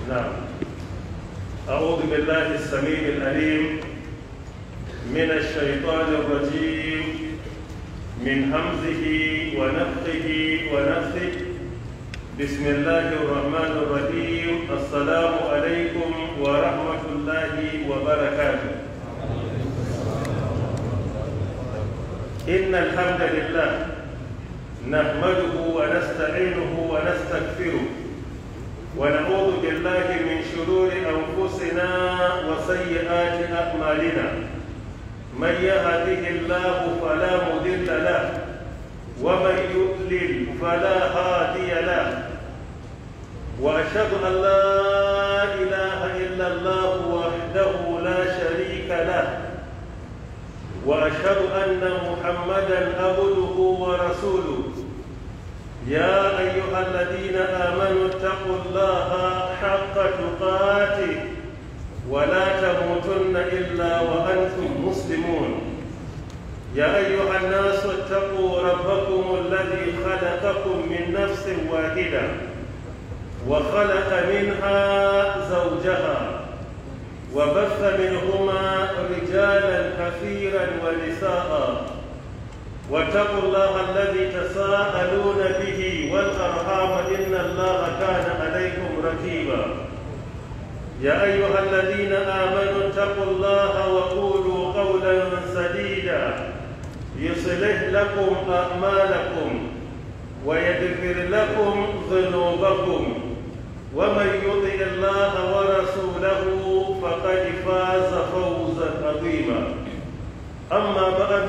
نعم. أعوذ بالله السميع العليم من الشيطان الرجيم من همزه ونفخه ونفثه. بسم الله الرحمن الرحيم. السلام عليكم ورحمة الله وبركاته. إن الحمد لله نحمده ونستعينه ونستغفره ونعوذ بالله من شرور أنفسنا وسيئات أعمالنا. من يهده الله فلا مضل له ومن يضلل فلا هادي له. وأشهد أن لا إله إلا الله وحده لا شريك له. وأشهد أن محمدا عبده ورسوله. يا أيها الذين آمنوا اتقوا الله حق تقاته ولا تموتن إلا وأنتم مسلمون. يا أيها الناس اتقوا ربكم الذي خلقكم من نفس واحدة وخلق منها زوجها وبث منهما رجالا كثيرا ونساء. واتقوا الله الذي تساءلون به والأرحام إن الله كان عليكم رقيبا. يا أيها الذين آمنوا اتقوا الله وقولوا قولا سديدا يصلح لكم أعمالكم ويغفر لكم ذنوبكم. ومن يطع الله ورسوله فقد فاز فوزا عظيما. أما بعد،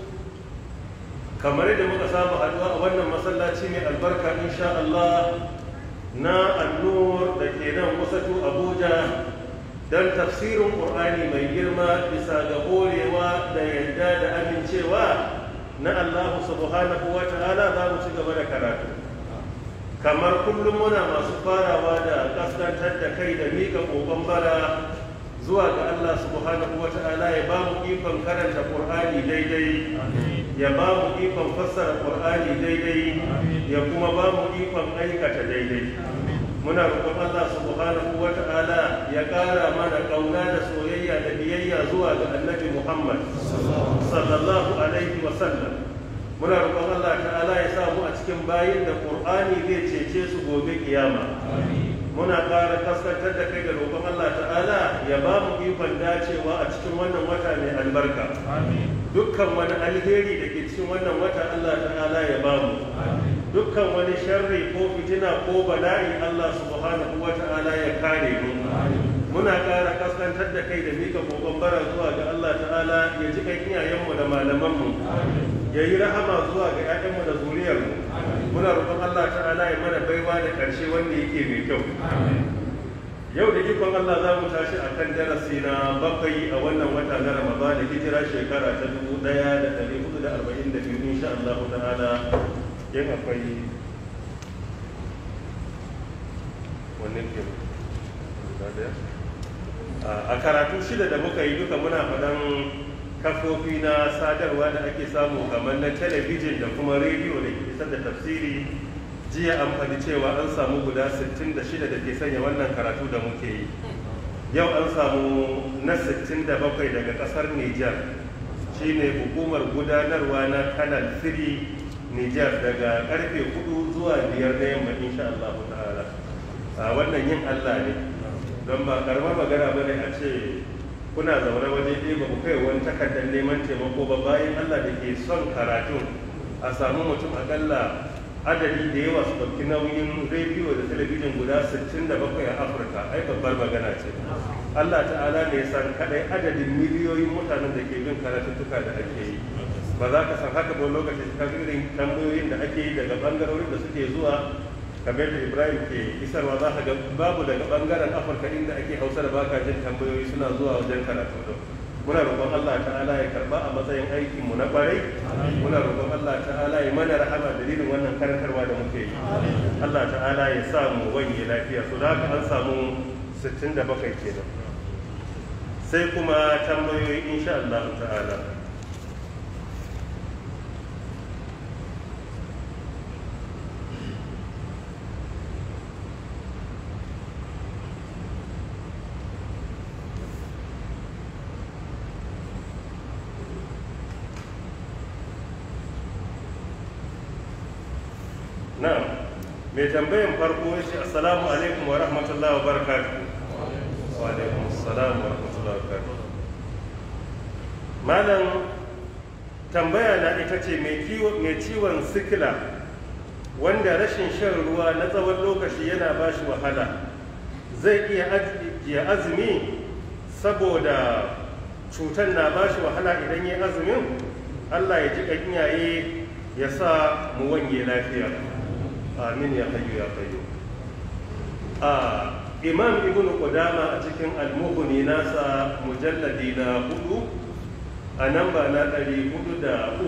kamar yadda muka saba haduwa a wannan masallaci mai albarka insha Allah na An-Nur da ke nan Wasatu Abuja don tafsirin Qur'ani mai girma bisa ga horewa da yarda da amincewa na Allah subhanahu wa ta'ala. za mu ci gaba da karatu kamar kullum muna masu farawa da kaskantar da kai da mika kokon bara zuwa ga Allah subhanahu wa ta'ala ya ba mu ikon karanta Qur'ani daidai, ya ba mu ikon fassara Qur'ani daidai, ya kuma ba mu ikon aikata daidai. Muna roƙon Allah subhanahu wa ta'ala ya ƙara mana ƙauna da soyayya da biyayya zuwa ga Annabi Muhammad sallallahu alaihi wa sallam. Muna roƙon Allah ta'ala ya sa mu a cikin bayin da Qur'ani zai cece su gobe kiyama. Muna ƙara kaskantar da kai da roƙon Allah ta'ala ya ba mu ikon dacewa a cikin wannan wata mai albarka. Dukkan wani alheri da ke cikin wannan wata Allah ta'ala ya ba mu. Dukkan wani sharri ko fitina ko bala'i Allah subhanahu wa ta'ala ya kare mu. Muna ƙara kaskantar da kai da mika kokon bara zuwa ga Allah ta'ala ya ji kan iyayenmu da malamanmu, ya yi rahama zuwa ga 'ya'yanmu da zuriyarmu. Muna roƙon Allah ta'ala ya mana baiwa da ƙarshe wanda yake mai kyau. Yau da ikon Allah za mu tashi a kan darasi na 7 a wannan wata na Ramadan da hijira shekara ta 1442 insha Allah ta'ala. Yin akwai wannan ke a karatu shida da muka yi duka muna faɗan kafofi na sadarwa da ake samu kamar na talabijin da kuma rediyo da ke isar da tafsiri. Jiya an faɗi cewa an samu guda 66 da ke sanya wannan karatu da muke yi. Yau an samu na 67 daga ƙasar Nijar, shine hukumar gudanarwa na Canal 3 Nijar, daga karfe 4 zuwa 5 na yamma insha Allah ta'ala. Wannan yin Allah ne, don ba karamar magana bane a ce kuna zaune waje ɗaya ba ku kai wani takardar neman taimako ba. Bayan Allah da ke son karatu a samu mutum akalla adadi da yawa su ɗauki nauyin rediyo da talabijin guda 67 a Afirka, ai babbar magana ce. Allah ta'ala ne san kadai adadin miliyoyin mutanen da ke bin karatuttuka da ake yi. Ba za ka san haka ba lokaci ka irin tambayoyin da ake yi daga bangarorin da suke zuwa, kamar da Ibrahim ke isarwa, za ka ga babu daga bangaren Afirka inda ake Hausa da baka jin tambayoyi suna zuwa wajen karatu da. Muna roƙon Allah ta'ala ya karba a matsayin aikin mu na ƙwarai. Muna roƙon Allah ta'ala ya mana rahama dalilin wannan karantarwa da muke yi. Allah ta'ala ya sa mu wanye lafiya. So da haka an samu 67 kenan. Sai kuma tambayoyi insha Allah ta'ala. na'am, mai tambayan farko ya ce assalamu alaikum wa rahmatullahi wa barakatuhu. Wa alaikum assalam wa rahmatullahi wa barakatuhu. Malam, tambaya na ita ce mai ciwon sikila wanda rashin shan ruwa na tsawon lokaci yana ba shi wahala, zai iya ajiye azumi saboda cutar na ba shi wahala idan ya azumin? Allah ya ji iyaye ya sa mu wanye lafiya, amin ya hayyu ya qayyum. Imam Ibn Qudama a cikin al-Mughni nasa mujalladi na 4 a namba na 403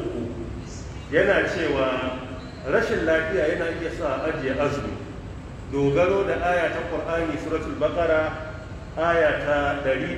yana cewa rashin lafiya yana iya sa ajiye azumi, dogaro da aya ta Qur'ani suratul Baqara aya ta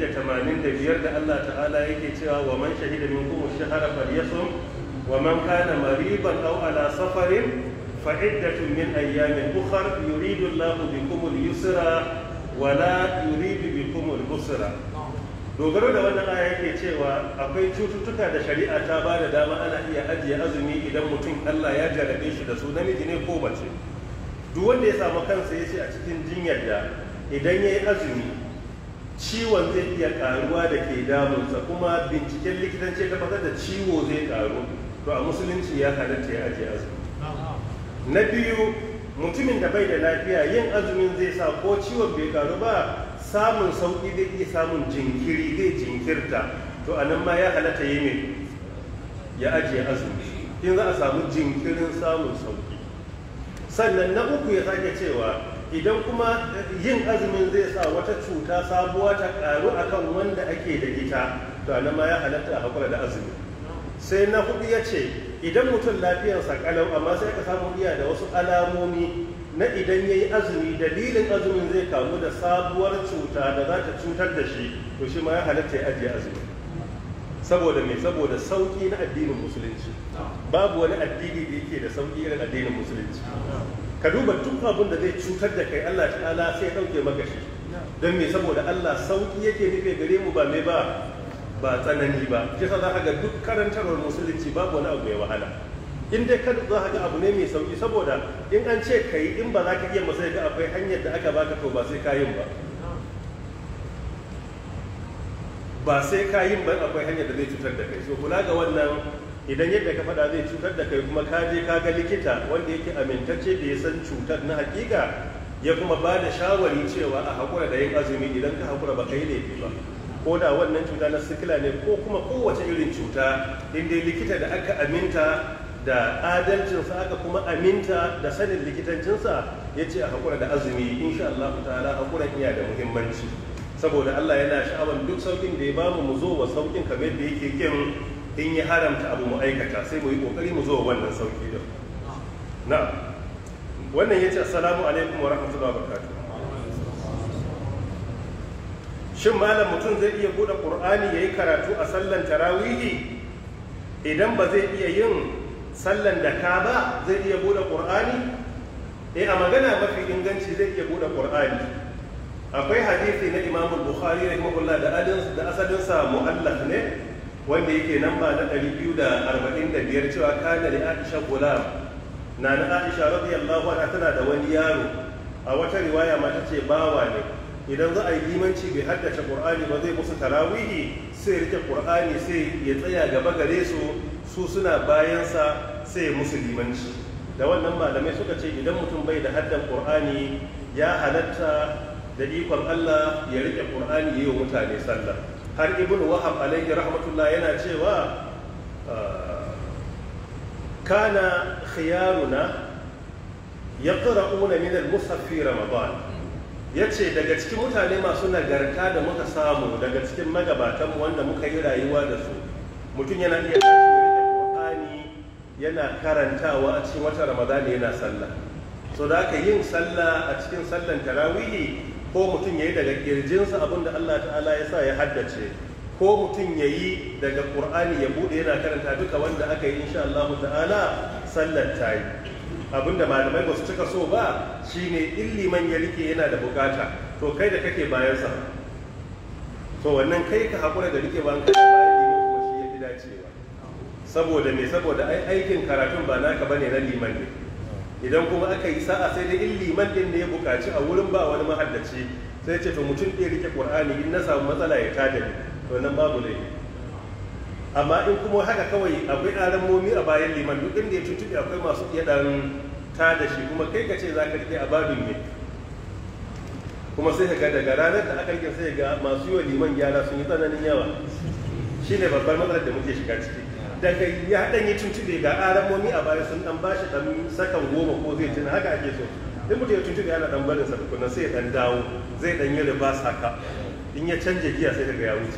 185 da Allah ta'ala yake cewa wa man shahida minkum ash-shahra falyasum wa man kana mariban aw ala safarin fa iddatun min ayyamin ukhra yuridu Allahu bikum al-yusra wa la yuridu bikum al-usra. Dogaro da wannan aya yake cewa akwai cututtuka da shari'a ta ba da dama ana iya ajiye azumi idan mutum Allah ya jarabe shi da su, namiji ne ko mace. Duk wanda ya samu kansa ya ce a cikin jinyar da idan ya yi azumi ciwon zai iya karuwa da ke damunsa, kuma binciken likitanci ta tabbatar da ciwo zai karu, to a musulunci ya halatta ya ajiye azumi. Na biyu, mutumin da bai da lafiya yin azumin zai sa ko ciwon bai karu ba, samun sauki zai iya samun jinkiri, zai jinkirta, to a nan ma ya halatta yi mai ya ajiye azumi in za a samu jinkirin samun sauki. Sannan na uku ya sake cewa idan kuma yin azumin zai sa wata cuta sabuwa ta karu akan wanda ake da ita, to a nan ma ya halatta a hakura da azumi. Sai na hudu ya ce idan mutum lafiyarsa kalau amma sai ka samu iya da wasu alamomi na idan ya yi azumi dalilin azumin zai kamu da sabuwar cuta da za ta cutar da shi, to shi ma ya halatta ya ajiye azumi. Saboda me? Saboda sauki na addinin musulunci. Babu wani addini da yake da sauki irin addinin musulunci. Ka duba duk abin da zai cutar da kai Allah ta'ala sai ya dauke maka shi. Don me? Saboda Allah sauki yake nufi gare mu ba me ba tsanani ba. Kisa za ka ga duk karantarwar musulunci babu wani abu mai wahala. In dai kada za ka ga abu ne mai sauki, saboda in an ce ka yi in ba za ka iya masai ga akwai hanyar da aka baka, to ba sai ka yin ba. Ba sai ka yin ba, akwai hanyar da zai cutar da kai. So kula ga wannan, idan yadda ka faɗa zai cutar da kai kuma ka je ka ga likita wanda yake amintacce da ya san cutar na hakika, ya kuma ba da shawari cewa a haƙura da yin azumi, idan ka haƙura ba ka yi laifi ba. Ko da wannan cuta na sikila ne ko kuma kowace irin cuta, in dai likita da aka aminta da adalcinsa aka kuma aminta da sanin likitancinsa ya ce a haƙura da azumi, insha Allah ta'ala haƙuran iya da muhimmanci, saboda Allah yana sha'awar duk saukin da ya bamu mu zo wa saukin kamar da yake kin in ya haramta abu mu aikata, sai mu yi kokari mu zo wa wannan sauki din. Na wannan yace assalamu alaikum wa rahmatullahi wa barakatuh. Shin malam mutum zai iya bude Qur'ani yayi karatu a sallan tarawihi idan ba zai iya yin sallan da ka ba, zai iya bude Qur'ani? A magana mafi inganci zai iya bude Qur'ani. Akwai hadisi na Imam Bukhari rahimahullah da asalin sa mu'allaf ne, wanda yake namba na 245 cewa kana li Aisha gulam, na Aisha radiyallahu anha tana da wani yaro, a wata riwaya ma tace bawa ne. Idan za a yi limanci bai haddace Qur'ani ba, zai musu tarawihi sai rike Qur'ani sai ya tsaya gaba gare su suna bayansa sai musu limanci. Da wannan malamai suka ce idan mutum bai da haddan Qur'ani ya halatta da ikon Allah ya rike Qur'ani yayi wa mutane sallah. Har Ibn Wahab alaihi rahmatullah yana cewa kana khiyaruna yaqra'una min al-mushaf fi Ramadan. Ya ce daga cikin mutane masu nagarta da muka samu daga cikin magabatanmu wanda muka yi rayuwa da su, mutum yana iya tashi da Qur'ani yana karantawa a cikin watan Ramadan yana sallah. So da aka yin sallah a cikin sallan tarawihi, ko mutum yayi daga kirjinsa abinda Allah ta'ala ya sa ya haddace, ko mutum yayi daga Qur'ani ya bude yana karanta, duka wanda aka yi insha Allah ta'ala sallar ta yi. Abinda malamai ba su cika so ba shine in liman ya rike yana da bukata, to kai da kake bayansa, to wannan kai ka haƙura da rike bayan kai bayan liman kuma shi ya fi dacewa. Saboda me? Saboda aikin karatun ba naka bane, na liman ne. idan kuma aka yi sa'a sai dai in liman din ne ya buƙaci a wurin ba wani mahaddaci sai ce to mutum ɗaya rike Qur'ani in na samu matsala ya tada ni to nan babu laifi. Amma in kuma haka kawai akwai alamomi a bayan liman duk inda ya tuntuɓe akwai masu iya dan tada shi kuma kai ka ce za ka rike a babin ne kuma sai ka ga daga ranar da aka rike sai ga masu yi wa liman gyara sun yi tsananin yawa shine babbar matsalar da muke shiga ciki. Daga ya dan yi tuntube ga aramomi a baya sun dan bashi dan sakan 10 ko zai tuna haka ake so in mutum ya tuntube ana dan barin sa tukunna sai ya dan dawo zai dan yi ribas haka in ya canje giya sai daga ya wuce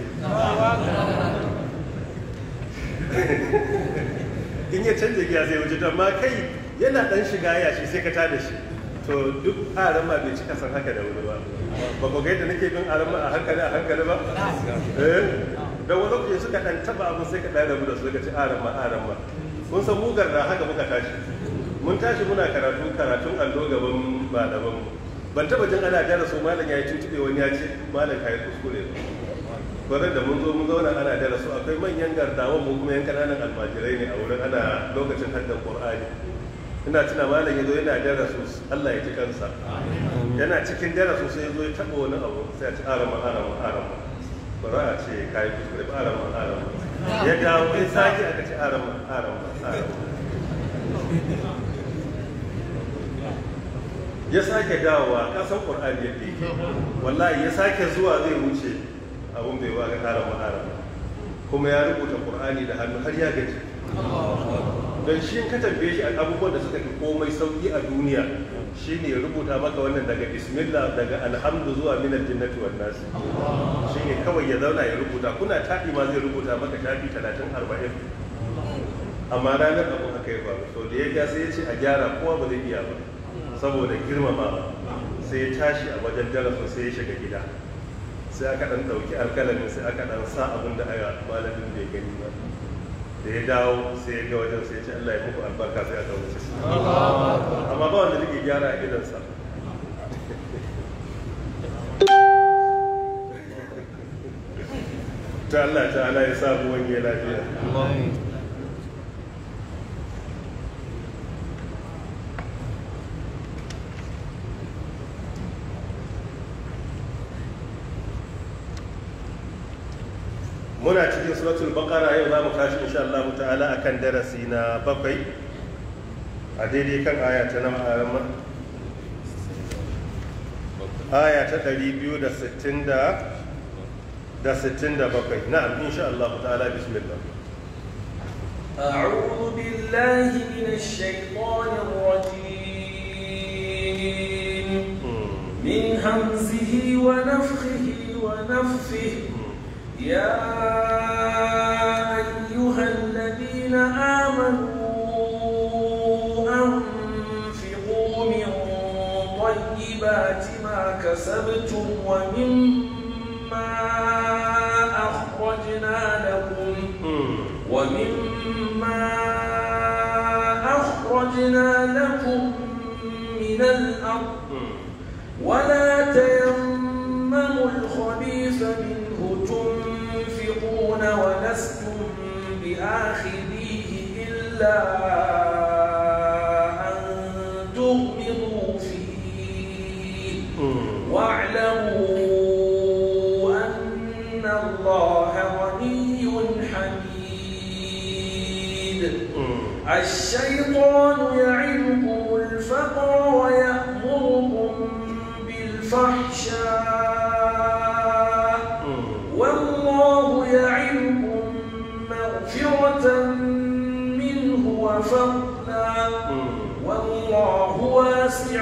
in ya canje giya sai wuce amma kai yana dan shiga yashi sai ka tada shi to duk arama bai cika san haka da wuri ba ba ko ga yadda nake bin arama a hankali ba da wani lokaci suka dan taba abin sai ka dan rabu da su ka ci aran ma kun san mu garda haka muka tashi mun tashi muna karatun allo gaban malaman mu ban taba jin ana darasu malam yayi tuntube wani ya ce malam kai kuskure ba da mun zo mun zauna ana darasu akwai manyan gardawan mu kuma yan kananan almajirai ne a wurin ana lokacin haddan Qur'ani ina tuna malam yazo yana darasu Allah ya ji kansa yana cikin darasu sai yazo ya taba wani abu sai ya ci aran ma ba za a ce kayi kuskure ba arama ya dawo ya sake aka ce arama ya sake dawowa kasan ƙur'ani yadda yake wallahi ya sake zuwa zai wuce abin bai waga arama kuma ya rubuta ƙur'ani da hannu har ya gaji don shi ka tambaye shi abubuwan da suka fi komai sauki a duniya shi ne ya rubuta maka wannan daga bismillah daga alhamdu zuwa minar jinnati wan nasi shi ne kawai ya zauna ya rubuta kuna taɗi ma zai rubuta maka tafi 30-40 amma ranar abin haka ya faru so da ya ga sai ya ce a gyara kowa ba zai iya ba saboda girmama sai ya tashi a wajen darasin sai ya shiga gida sai aka ɗan ɗauki alkalamin sai aka ɗan sa abin da aya malamin bai gani ba da ya dawo sai ya ga wajen sai ya ce Allah ya muku albarka sai aka wuce amma ba wanda zai gyara a gidansa ta Allah ta'ala ya samu wani lafiya muna cikin suratul baqara yau za mu tashi insha Allah ta'ala akan darasi na 7 a daidai kan aya ta nan aya ta 267 na'am insha Allah ta'ala bismillah أعوذ بالله من الشيطان الرجيم من همزه ونفخه ونفثه يا أيها الذين آمنوا أنفقوا من طيبات ما كسبتم ومما أخرجنا لكم من الأرض ولا تيمموا الخبيث منه تنفقون ولستم بآخذيه إلا أن تغمضوا فيه واعلموا أن الله غني حميد الشيطان يعدكم الفقر ويأمركم بالفحشاء والله يعدكم مغفرة منه وفضلا والله واسع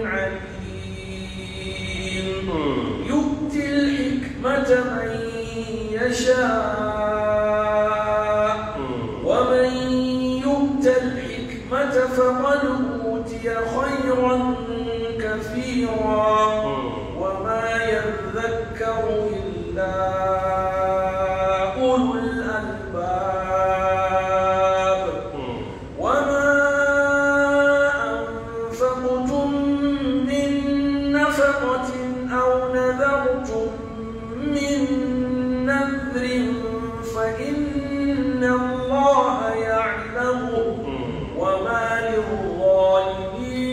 عليم يؤتي الحكمة من يشاء ومن يؤت الحكمة فقد أوتي خيرا كثيرا وما يذكر إلا أولو الألباب وما أنفقتم من نفقة أو نذرتم من نذر فإن الله يعلمه وما للظالمين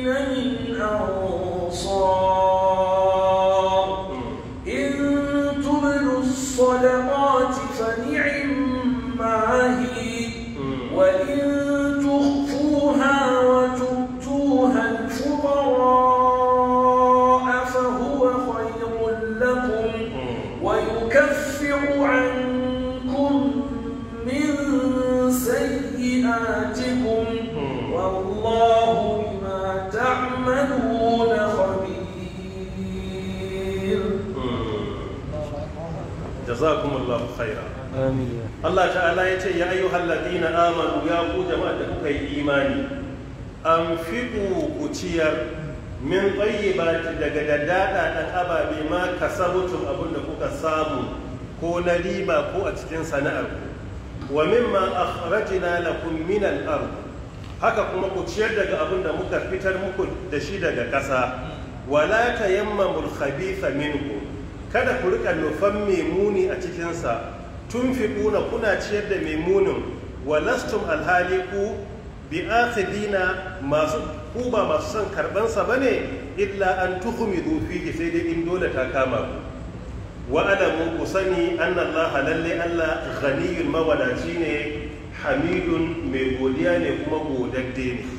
jazakumullahu khaira. amin. Allah ta'ala ya ce ya ayyuhal ladina amanu ya ku jama'a da kuka yi imani anfiqu ku ciyar min tayyibati daga daddada dan ababe ma kasabtum abinda kuka samu ko na riba ko a cikin sana'ar ku wa mimma akhrajna lakum min al-ard haka kuma ku ciyar daga abinda muka fitar muku da shi daga ƙasa wala tayammamul khabitha minhu kada ku rika nufan memuni a cikin sa tunfiquna kuna ciyar da memunin walastum alhali ku bi akhidina masu ku ba masu son karban sa bane illa an tukhmidu fihi sai dai in dole ta kama ku wa alamu ku sani anna allaha lalle allah ghaniyun mawadaci ne hamidun mai godiya ne kuma godadde ne.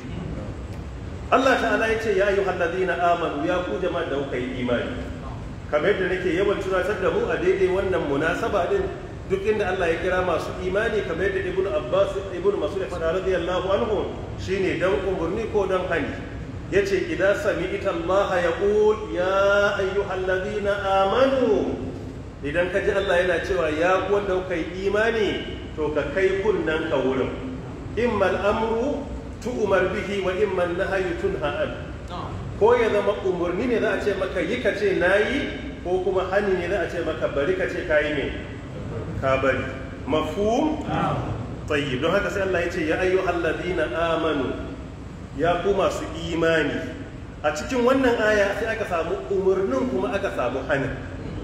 Allah ta'ala ya ce ya ayyuhal ladina amanu ya ku jama'a da kuka yi imani kamar yadda nake yawan tunatar da mu a daidai wannan munasaba din duk inda Allah ya kira masu imani kamar yadda ibnu mas'ud ya faɗa radiyallahu anhu shine dan umurni ko dan hani yace idan sami'ta Allah yaqul ya ayyuhalladhina amanu idan ka ji Allah yana cewa ya ku wanda kuka yi imani to ka kai kunnan ka wurin immal amru tu'mar bihi wa imman nahyu tunha an ko ya zama umurni ne za a ce maka yi ka ce nayi ko kuma hani ne za a ce maka bari ka ce kayi ne ka bari mafhum tayyib don haka sai Allah ya ce ya ayyuhal ladina amanu ya ku masu imani a cikin wannan aya sai aka samu umurnin kuma aka samu hanin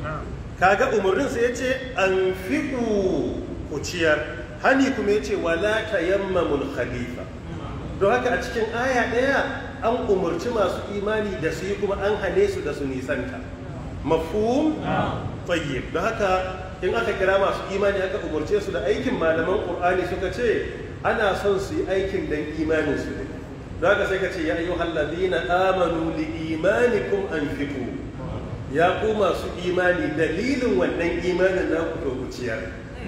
kaga umurnin sai ya ce anfiqu ku ciyar hani kuma ya ce wala tayammamul khabitha don haka a cikin aya daya an umurci masu imani da su yi kuma an hane su da su nisanta mafhum tayyib don haka in aka kira masu imani aka umurce su da aikin malaman qur'ani suka ce ana son su yi aikin dan imanin su ne don haka sai ka ce ya ayyuhal ladina amanu li imanikum anfiqu ya ku masu imani dalilin wannan imanin naku to ku ciyar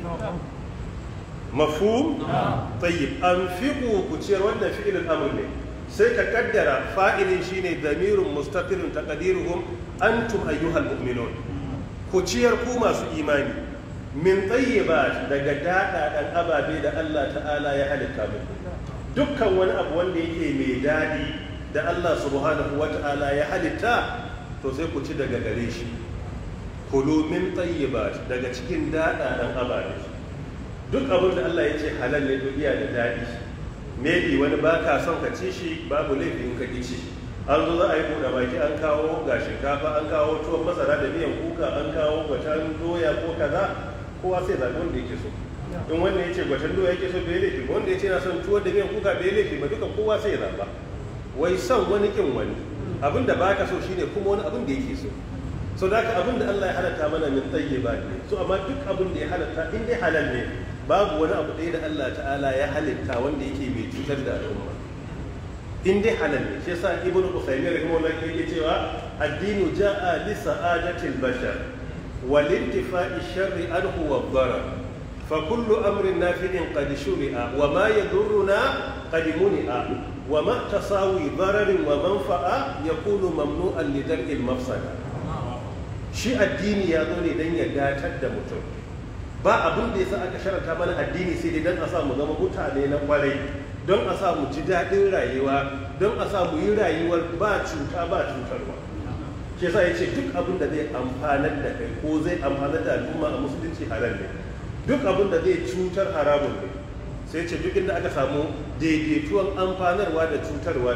mafhum tayyib anfiqu ku ciyar wannan fi'il al-amr ne sai ka kaddara fa'ilin shine damirun mustaqirun taqdiruhum antum ayyuhal mu'minun ku ciyar ku masu imani min tayyibat daga dadadan ababe da Allah ta'ala ya halitta muku dukkan wani abu wanda yake mai dadi da Allah subhanahu wata'ala ya halitta to sai ku ci daga gare shi kulu min tayyibat daga cikin dadadan ababe duk abin da Allah ya ce halal ne duniya da dadi maybe wani ba ka son ka ci shi babu laifin ka ci an zo za a yi buɗe baki an kawo ga shinkafa an kawo tuwon masara da miyan kuka an kawo gwatan doya ko kaza kowa sai zaɓi wanda yake so in wanda ya ce gwatan doya yake so bai laifi ba wanda ya ce na son tuwon da miyan kuka bai laifi ba duka kowa sai ya zaɓa wai son wani kin wani abin da baka so shine kuma wani abin da yake so so da haka abin da Allah ya halatta mana min tayyiba ne so amma duk abin da ya halatta in dai halal ne babu wani abu ɗaya da Allah ta'ala ya halitta wanda yake mai cutar da al'umma in dai halal ne shi yasa ibnu usaymin rahimahullah yake cewa addinu ja'a li sa'adatil bashar wal intifa'i sharri anhu wa dharar fa kullu amrin nafi'in qad shuri'a wa ma yadurruna qad muni'a wa ma tasawi dararin wa manfa'a yakunu mamnu'an li dar'il mafsada shi addini ya zo ne dan ya datar da mutum ba abin da yasa aka sharanta mana addini sai dai dan a sa mu zama mutane na kwarai don a sa mu ji daɗin rayuwa don a sa mu yi rayuwar ba cuta ba cutarwa shi yasa yace duk abin da zai amfanar da kai ko zai amfanar da al'umma a musulunci halal ne duk abin da zai cutar haramun ne sai ce duk inda aka samu daidaituwan amfanarwa da cutarwa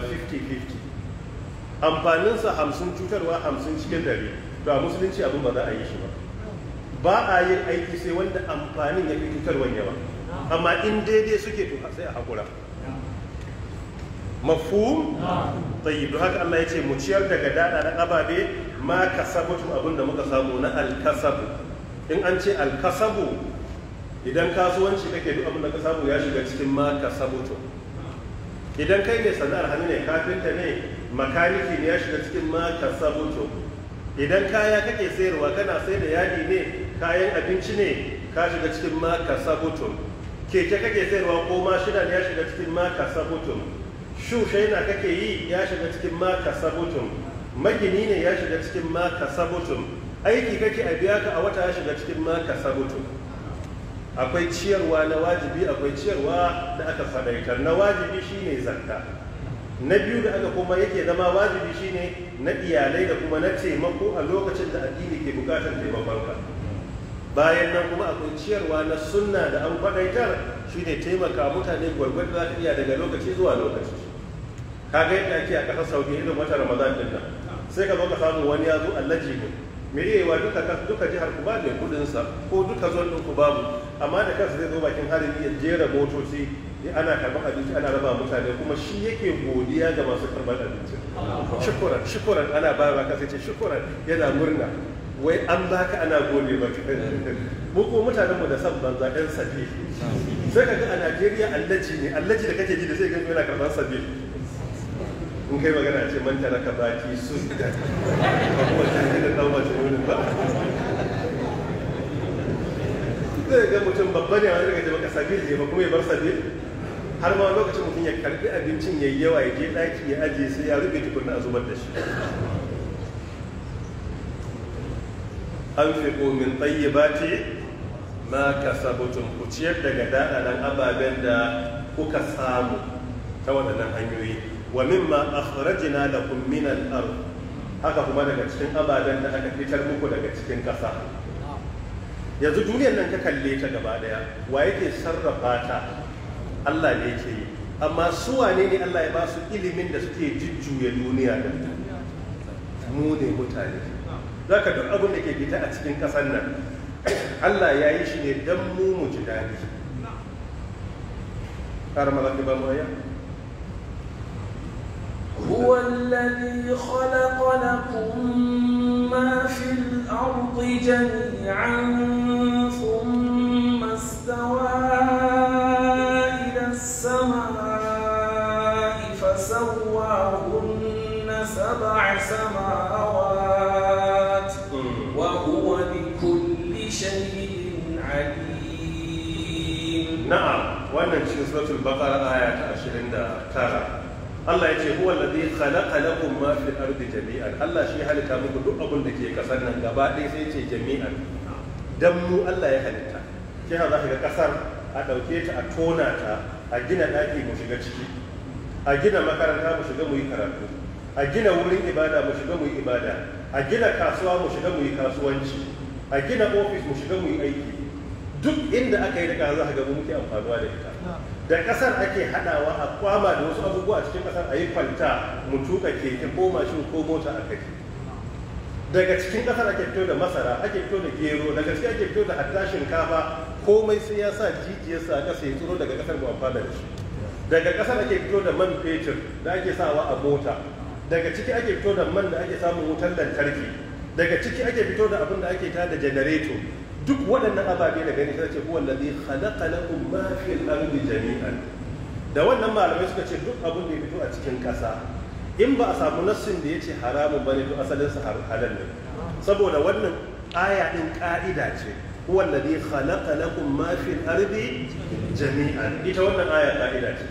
50-50 amfaninsa 50 cutarwa 50 cikin 100 to a musulunci abin ba za a yi shi ba ba a yin aiki sai wanda amfanin ya fi cutarwan yawa amma in daidai suke to sai a haƙura mafhum tayyib don haka Allah ya ce mu ciyar daga dada na ababe ma kasabatu abinda muka samu na alkasabu in an ce alkasabu idan kasuwanci kake duk abin da ka samu ya shiga cikin ma kasabatu idan kai mai sana'ar hannu ne kafinta ne makaniki ne ya shiga cikin ma kasabatu idan kaya kake sayarwa kana sai da yadi ne kayan abinci ne ka shiga cikin ma kasabatu keke kake sayarwa ko mashina ne ya shiga cikin ma kasabatu shushaina kake yi ya shiga cikin ma kasabutun magini ne ya shiga cikin ma kasabutun aiki kake a biya ka a wata ya shiga cikin ma kasabtum. Akwai ciyarwa na wajibi, akwai ciyarwa da aka fadaitar. Na wajibi shine zakka. Na biyu da aka kuma yake zama wajibi shine na iyalai da kuma na taimako a lokacin da addini ke bukatar taimakonka. Bayan nan kuma akwai ciyarwa na sunna da an fadaitar shine taimaka mutane gwargwado za ka iya daga lokaci zuwa lokaci. Kaga yadda ake a ƙasar Saudi irin wata Ramadan din nan. Sai ka zo ka samu wani ya zo allaji ne. Me yawa duka jihar ku ba da kudinsa ko duka zon ɗin ku babu, amma da kansa zai zo bakin harin ya jera motoci ana karɓar abinci ana raba mutane, kuma shi yake godiya ga masu karɓar abinci. Shukuran ana ba ka sai ce shukuran, yana murna wai an baka ana gode maka. Mu ko mutanenmu da san banza ɗan sabi sai ka ga a Najeriya allaji da kake ji da zai gani yana karɓar sabi. In kai magana ce man taraka baki sun da kuma tare da ɗan majnun ba. Zai ga mutum babba ne wani daga jama'a sabil ne ba kuma ya bar sabil. Har ma lokacin mutum ya karbi abincin yayi yawa ya je ɗaki ya ajiye sai ya rufe tukunna a zubar da shi. Anfiqu min tayyibati ma kasabtum, ku ciyar daga daɗaɗan ababen da kuka samu ta waɗannan hanyoyi. Wa mimma akhrajna lakum min al-ard, haka kuma daga cikin ababen da aka fitar muku daga cikin ƙasa. Yanzu duniyar nan ka kalle ta gaba daya, wa yake sarrafa ta? Allah ne yake yi. Amma su wane ne Allah ya ba su ilimin da suke jujjuya duniya da mu ne mutane. Zaka duk abin da ke fita a cikin ƙasar nan Allah ya yi shi ne don mu ji daɗi. Har ma za ki ba mu aya? هو الذي خلق لكم ما في الأرض جميعا ثم استوى إلى السماء فسواهن سبع سماوات وهو بكل شيء عليم. نعم، وأنا في سورة البقرة آية 29. Allah ya ce huwa alladhi khalaqa lakum ma fil ardi jami'an. Allah shi halitta muku duk abin da ke kasar nan gaba ɗaya sai ce jami'an. Dan mu Allah ya halitta. Ke ha za ka ga kasar a ɗauke ta a tona ta, a gina ɗaki mu shiga ciki, a gina makaranta mu shiga mu yi karatu, a gina wurin ibada mu shiga mu yi ibada, a gina kasuwa mu shiga mu yi kasuwanci, a gina ofis mu shiga mu yi aiki. Duk inda aka yi da za ka ga mu muke amfanuwa da ita. Da kasar ake hadawa a kwama da wasu abubuwa a cikin kasar a yi kwalta mu tuka keke ko mashin ko mota a kai. Daga cikin kasar ake fito da masara, ake fito da gero, daga cikin ake fito da hatta shinkafa, komai sai ya sa jijiyarsa a ƙasa ya tsiro daga kasar mu amfana da shi. Daga kasar ake fito da man fetur da ake sawa a mota, daga ciki ake fito da man da ake samun wutar lantarki, daga ciki ake fito da abin da ake tada janareto. Duk waɗannan ababe da gani sai ce huwa allazi khalaqa lakum ma fil ardi jami'an. Da wannan malamai suka ce duk abin da ya fito a cikin ƙasa in ba a samu nassin da yace haramun bane to asalin sa halal ne. Saboda wannan aya din ka'ida ce huwa allazi khalaqa lakum ma fil ardi jami'an. Ita wannan aya ka'ida ce.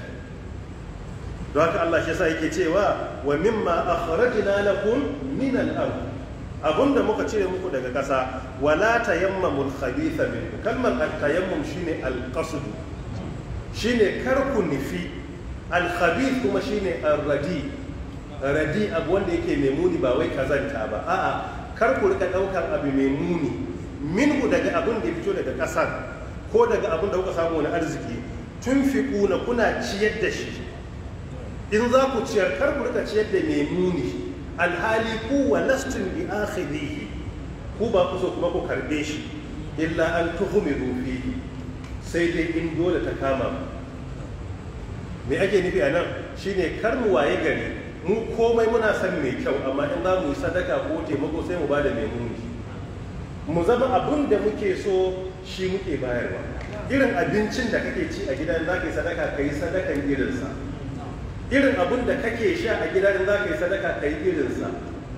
Don haka Allah shi yasa yake cewa wa mimma akhrajna lakum min al-ard, abunda muka cire muku daga ƙasa. Wala tayammamul khabitha minhu. Kalmar at-tayammum shine al-qasd, shine kar ku nufi. Al-khabith kuma shine ar-radi. Radi abu wanda yake mai muni, ba wai kazanta ba, a'a kar ku rika daukar abu mai muni minhu daga abun da ya fito daga ƙasar ko daga abun da kuka samu na arziki. Tunfiquna, kuna ciyar da shi. In za ku ciyar kar ku rika ciyar da mai muni, alhali ku wa lastum bi akhidhihi, ku ba ku so kuma ku karbe shi, illa an tuhumiru fihi, sai dai in dole ta kama. Me ake nufi a nan shine kar mu waye gari mu komai muna son mai kyau, amma in za mu yi sadaka ko taimako sai mu bada mai muni. Mu zama abun da muke so shi muke bayarwa. Irin abincin da kake ci a gida za ka yi sadaka, ka yi sadakan irinsa. Irin abun da kake sha a gida in za ka yi sadaka, ka yi irinsa.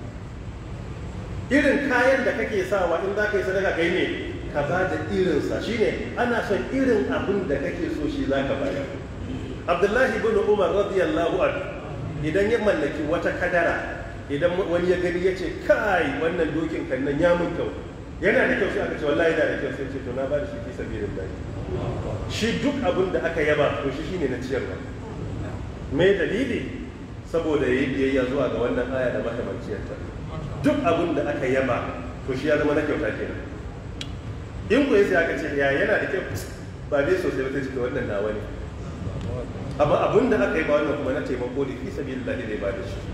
Irin kayan da kake sawa in za ka yi sadaka, ka yi ne, ka ba da irinsa. Shi ne ana son irin abun da kake so shi za ka bayar. Abdullahi ibn Umar radiyallahu anhu idan ya mallaki wata kadara idan wani ya gani ya ce kai wannan dokin kan nan ya mun kyau, yana da kyau, sai aka ce wallahi yana da kyau, sai ce to na ba da shi fi sabilillah. Shi duk abin da aka yaba to shi shine na ciyarwa. Me dalili? Saboda yayi biyayya zuwa ga wannan aya da makamanciyarta. Duk abin da aka yaba to shi ya zama na kyauta kenan. In ku sai aka ce ya yana da kyau, ba dai sosai ba, sai ce wannan nawa ne. Amma abin da aka yi ba wannan kuma na taimako da fi sabilillah ne ba da shi.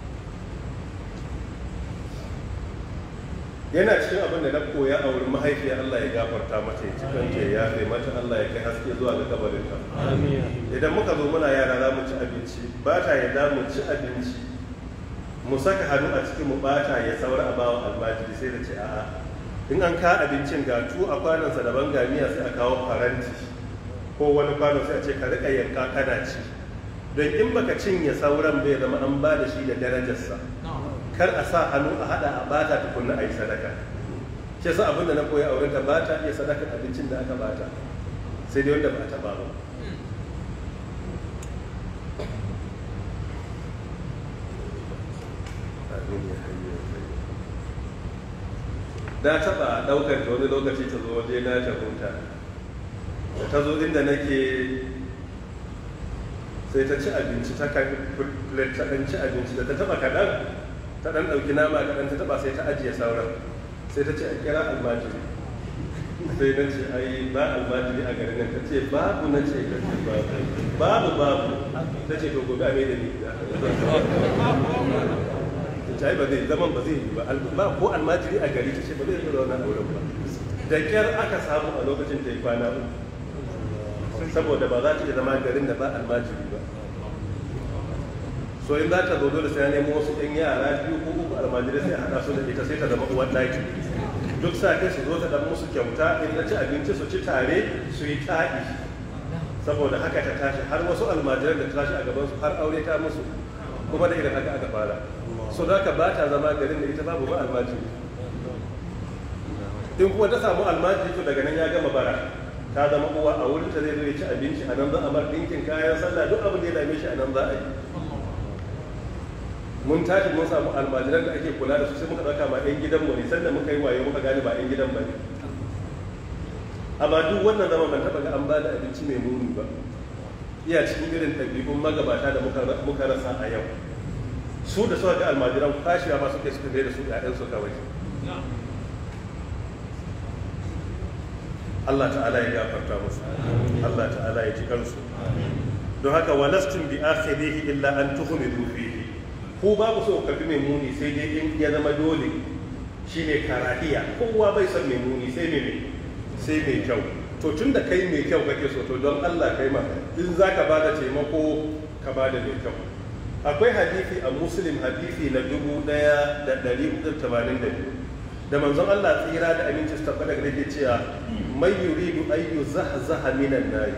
Yana cikin abin da na koya a wurin mahaifiya, Allah ya gafarta mata ya cikin ta ya yafe mata, Allah ya kai haske zuwa ga kabarinta. Idan muka zo muna yara za mu ci abinci, ba ta yarda mu ci abinci mu saka hannu a cikin mu bata ya saura a bawa almajiri, sai da ce a'a, in an ka abincin ga tu a kwanansa daban ga miya sai a kawo faranti ko wani kwano sai a ce ka rika yanka kana ci, don in baka cinye sauran bai zama an ba da shi da darajarsa. Kar a sa hannu a hada a bata tukunna a yi sadaka. Shi yasa abin da na koya a wurin ta ba ta iya sadakar abincin da aka bata, sai dai wanda ba ta ba. Na taɓa ɗaukar ta wani lokaci ta zo waje na ta huta, da ta zo inda nake sai ta ci abinci, ta kan ta ɗan ci abinci, da ta taɓa kaɗan ta ɗan ɗauki nama kaɗan ta taɓa sai ta ajiye sauran, sai ta ce a kira almajiri. Sai na ce ai ba almajiri a garin nan, ta ce babu, na ce ka ce babu ta ce to gobe a mai da ni gida. Ta ce ba zai zaman ba zai yi ba ko almajiri a gari, ta ce ba zai yi da wannan auren ba. Da kyar aka samu a lokacin ta yi kwana uku, saboda ba za ta iya zama garin da ba almajiri ba. So in za ta zo dole sai ya nemo wasu ɗan yara 2 ko 3 almajirai sai a haɗa su da ita, sai ta zama uwar ɗaki. Duk sake su zo ta dan musu kyauta, in na ci abinci su ci tare su yi taɗi. Saboda haka ta tashi har wasu almajiran da ta tashi a gabansu har aure ta musu, kuma da irin haka aka fara. So da haka ba ta zama garin da ita babu ba almajiri. In kuma ta samu almajiri to daga nan ya gama bara, ta zama uwa, a wurin ta zai zo ya ci abinci, a nan za a bar ɗinkin kayan sallah, duk abin da ya dame shi a nan za a yi. Mun tashi mun samu almajiran da ake kula da su, sai muka ɗauka ma 'yan gidanmu ne, sanda muka yi wayo muka gane ba 'yan gidan ba ne. Amma duk wannan zama ban taɓa ga an ba da abinci mai muni ba. Iya cikin irin ɗabi'un magabata da muka rasa a yau. Su da suka ga almajiran kwashewa ma suka suka da su ‘ya'yansu kawai. Allah ta'ala ya gafarta musu, Allah ta'ala ya ji kansu. Don haka walastum bi akhirihi illa an tuhmidu fihi. Ko babu so karbi mai muni sai dai in ya zama dole, shine karahiya. Kowa bai san mai muni sai mai kyau. To tun da kai mai kyau kake so, to don Allah kai ma in zaka bada taimako ka bada mai kyau. Akwai hadisi a Muslim, hadisi na 1482 da manzon Allah tsira da aminci su tabbata da ke cewa mai yuridu ayyu zahzaha minan nar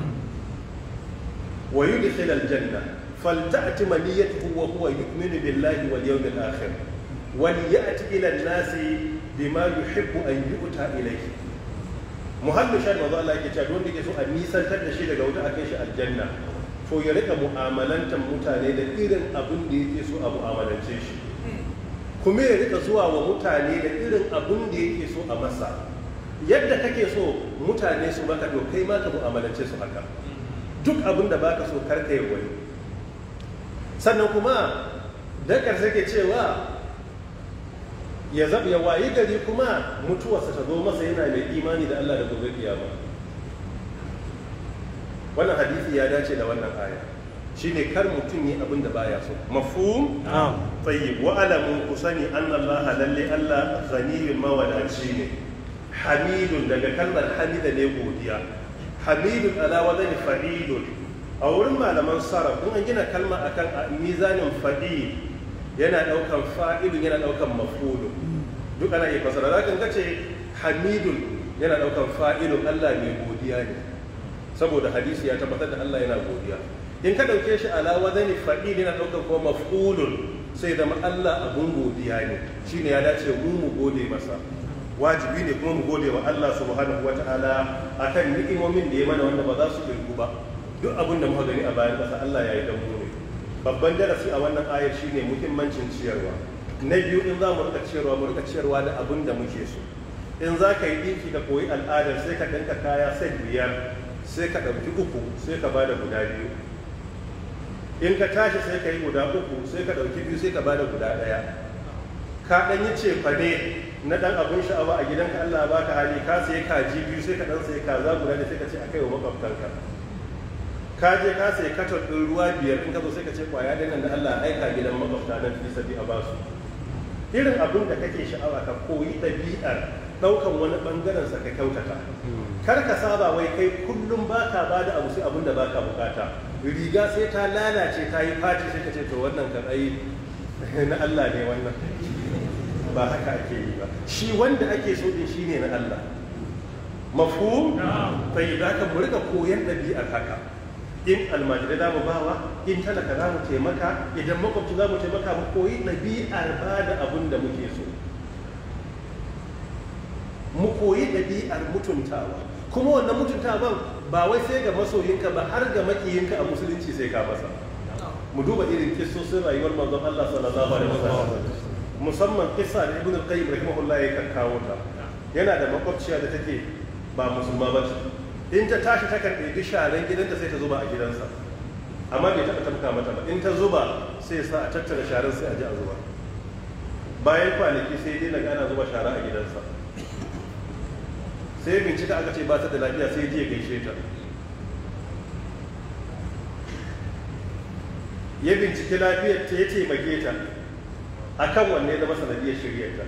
wa yudkhil aljanna فلتأت منيته وهو يؤمن بالله واليوم الآخر وليأت إلى الناس بما يحب أن يؤتى إليه. محل شان وضع الله يكتشف دون so a nisantar da shi daga wuta a kai shi aljanna, to ya rika mu'amalantar mutane da irin abin da yake so a mu'amalance shi, kuma ya rika zuwa wa mutane da irin abin da yake so a masa. Yadda kake so mutane su maka, to kai ma ka mu'amalance su haka. Duk abin da baka so karka yi wani. Sannan kuma da ƙarshe ke cewa ya wayi gari kuma mutuwarsa ta zo masa yana mai imani da Allah da gobe kiyama. Wannan hadisi ya dace da wannan aya, shine kar mutum yi abin da baya so. Mafhum? Tayyib. Wa alamu kusani anna Allah lalle Allah ghaniyyun mawadaci ne. Hamidun daga kalmar hamida ne godiya. Hamidun ala wadani fa'ilun. A wurin malaman sarraf, kun an gina kalma akan mizanin fa'il, yana daukan fa'ilun, yana daukan maf'ulun. Duk ana iya fasara. Zakan kace hamidun yana daukan fa'ilun, Allah mai godiya ne. Saboda hadisi ya tabbatar da Allah yana godiya. In ka dauke shi ala wazani fa'il, yana daukan kuma maf'ulun, sai zama Allah abun godiya ne. Shine ya dace mu gode masa. Wajibi ne kuma mu gode wa Allah subhanahu wata'ala akan ni'imomin da ya mana wanda ba za su kirgu ba. Duk abin da muka gani a bayan ƙasa Allah ya yi dan mu ne. babban darasi a wannan ayar shine muhimmancin ciyarwa. Na biyu, in za mu rika ciyarwa mu rika ciyarwa da abin da muke so. In za ka yi ɗinki da koyi al'adar sai ka ɗinka kaya sai 5 sai ka ɗauki 3 sai ka bada guda 2. In ka tashi sai ka yi guda 3 sai ka ɗauki 2 sai ka bada guda 1. Ka ɗan yi cefane na ɗan abin sha'awa a gidanka, Allah ba ka hali, ka sai kaji 2 sai ka ɗan sai kaza guda da sai ka ce a kai wa makwabtanka. Ka je ka sai katon ɗin ruwa 5 in ka zo sai ka ce kwaya ɗin nan da Allah aika gidan makwabta nan fi sabi a basu. Irin abin da kake sha'awa ka koyi ɗabi'ar ɗaukan wani ɓangaren sa ka kyautata. Kar ka saba wai kai kullum baka ba da abu sai abin da baka bukata. Riga sai ta lalace ta yi fati sai ka ce to wannan kan ai na Allah ne wannan. Ba haka ake yi ba. Shi wanda ake so din shine na Allah. Mafhum? Sai da ka mu rika koyan ɗabi'ar haka. In almajirai za mu bawa, in talaka za mu taimaka, idan makwabci za mu taimaka, mu koyi ɗabi'ar ba da abin da muke so. Mu koyi ɗabi'ar mutuntawa. Kuma wannan mutuntawan ba wai sai ga masoyinka ba, har ga makiyinka a musulunci sai ka masa. Mu duba irin kissosin rayuwar manzon Allah sallallahu alaihi wasallam. Musamman kissa da Ibn al-Qayyim rahimahullah ya kawo ta. Yana da makwabciya da take ba musulma ba ce. In ta tashi ta kan ɗebi sharan gidanta sai ta zuba a gidansa, amma bai taɓa tamka mata ba. In ta zuba sai sa a tattara sharan sai a ji a zuba. Bayan kwanaki sai dai naga ana zuba shara a gidansa. Sai bincika aka ce ba ta da lafiya, sai je gaishe ta. Ya binciki lafiyar ta, ya taimake ta akan wanne zama sanadiyar shiryarta.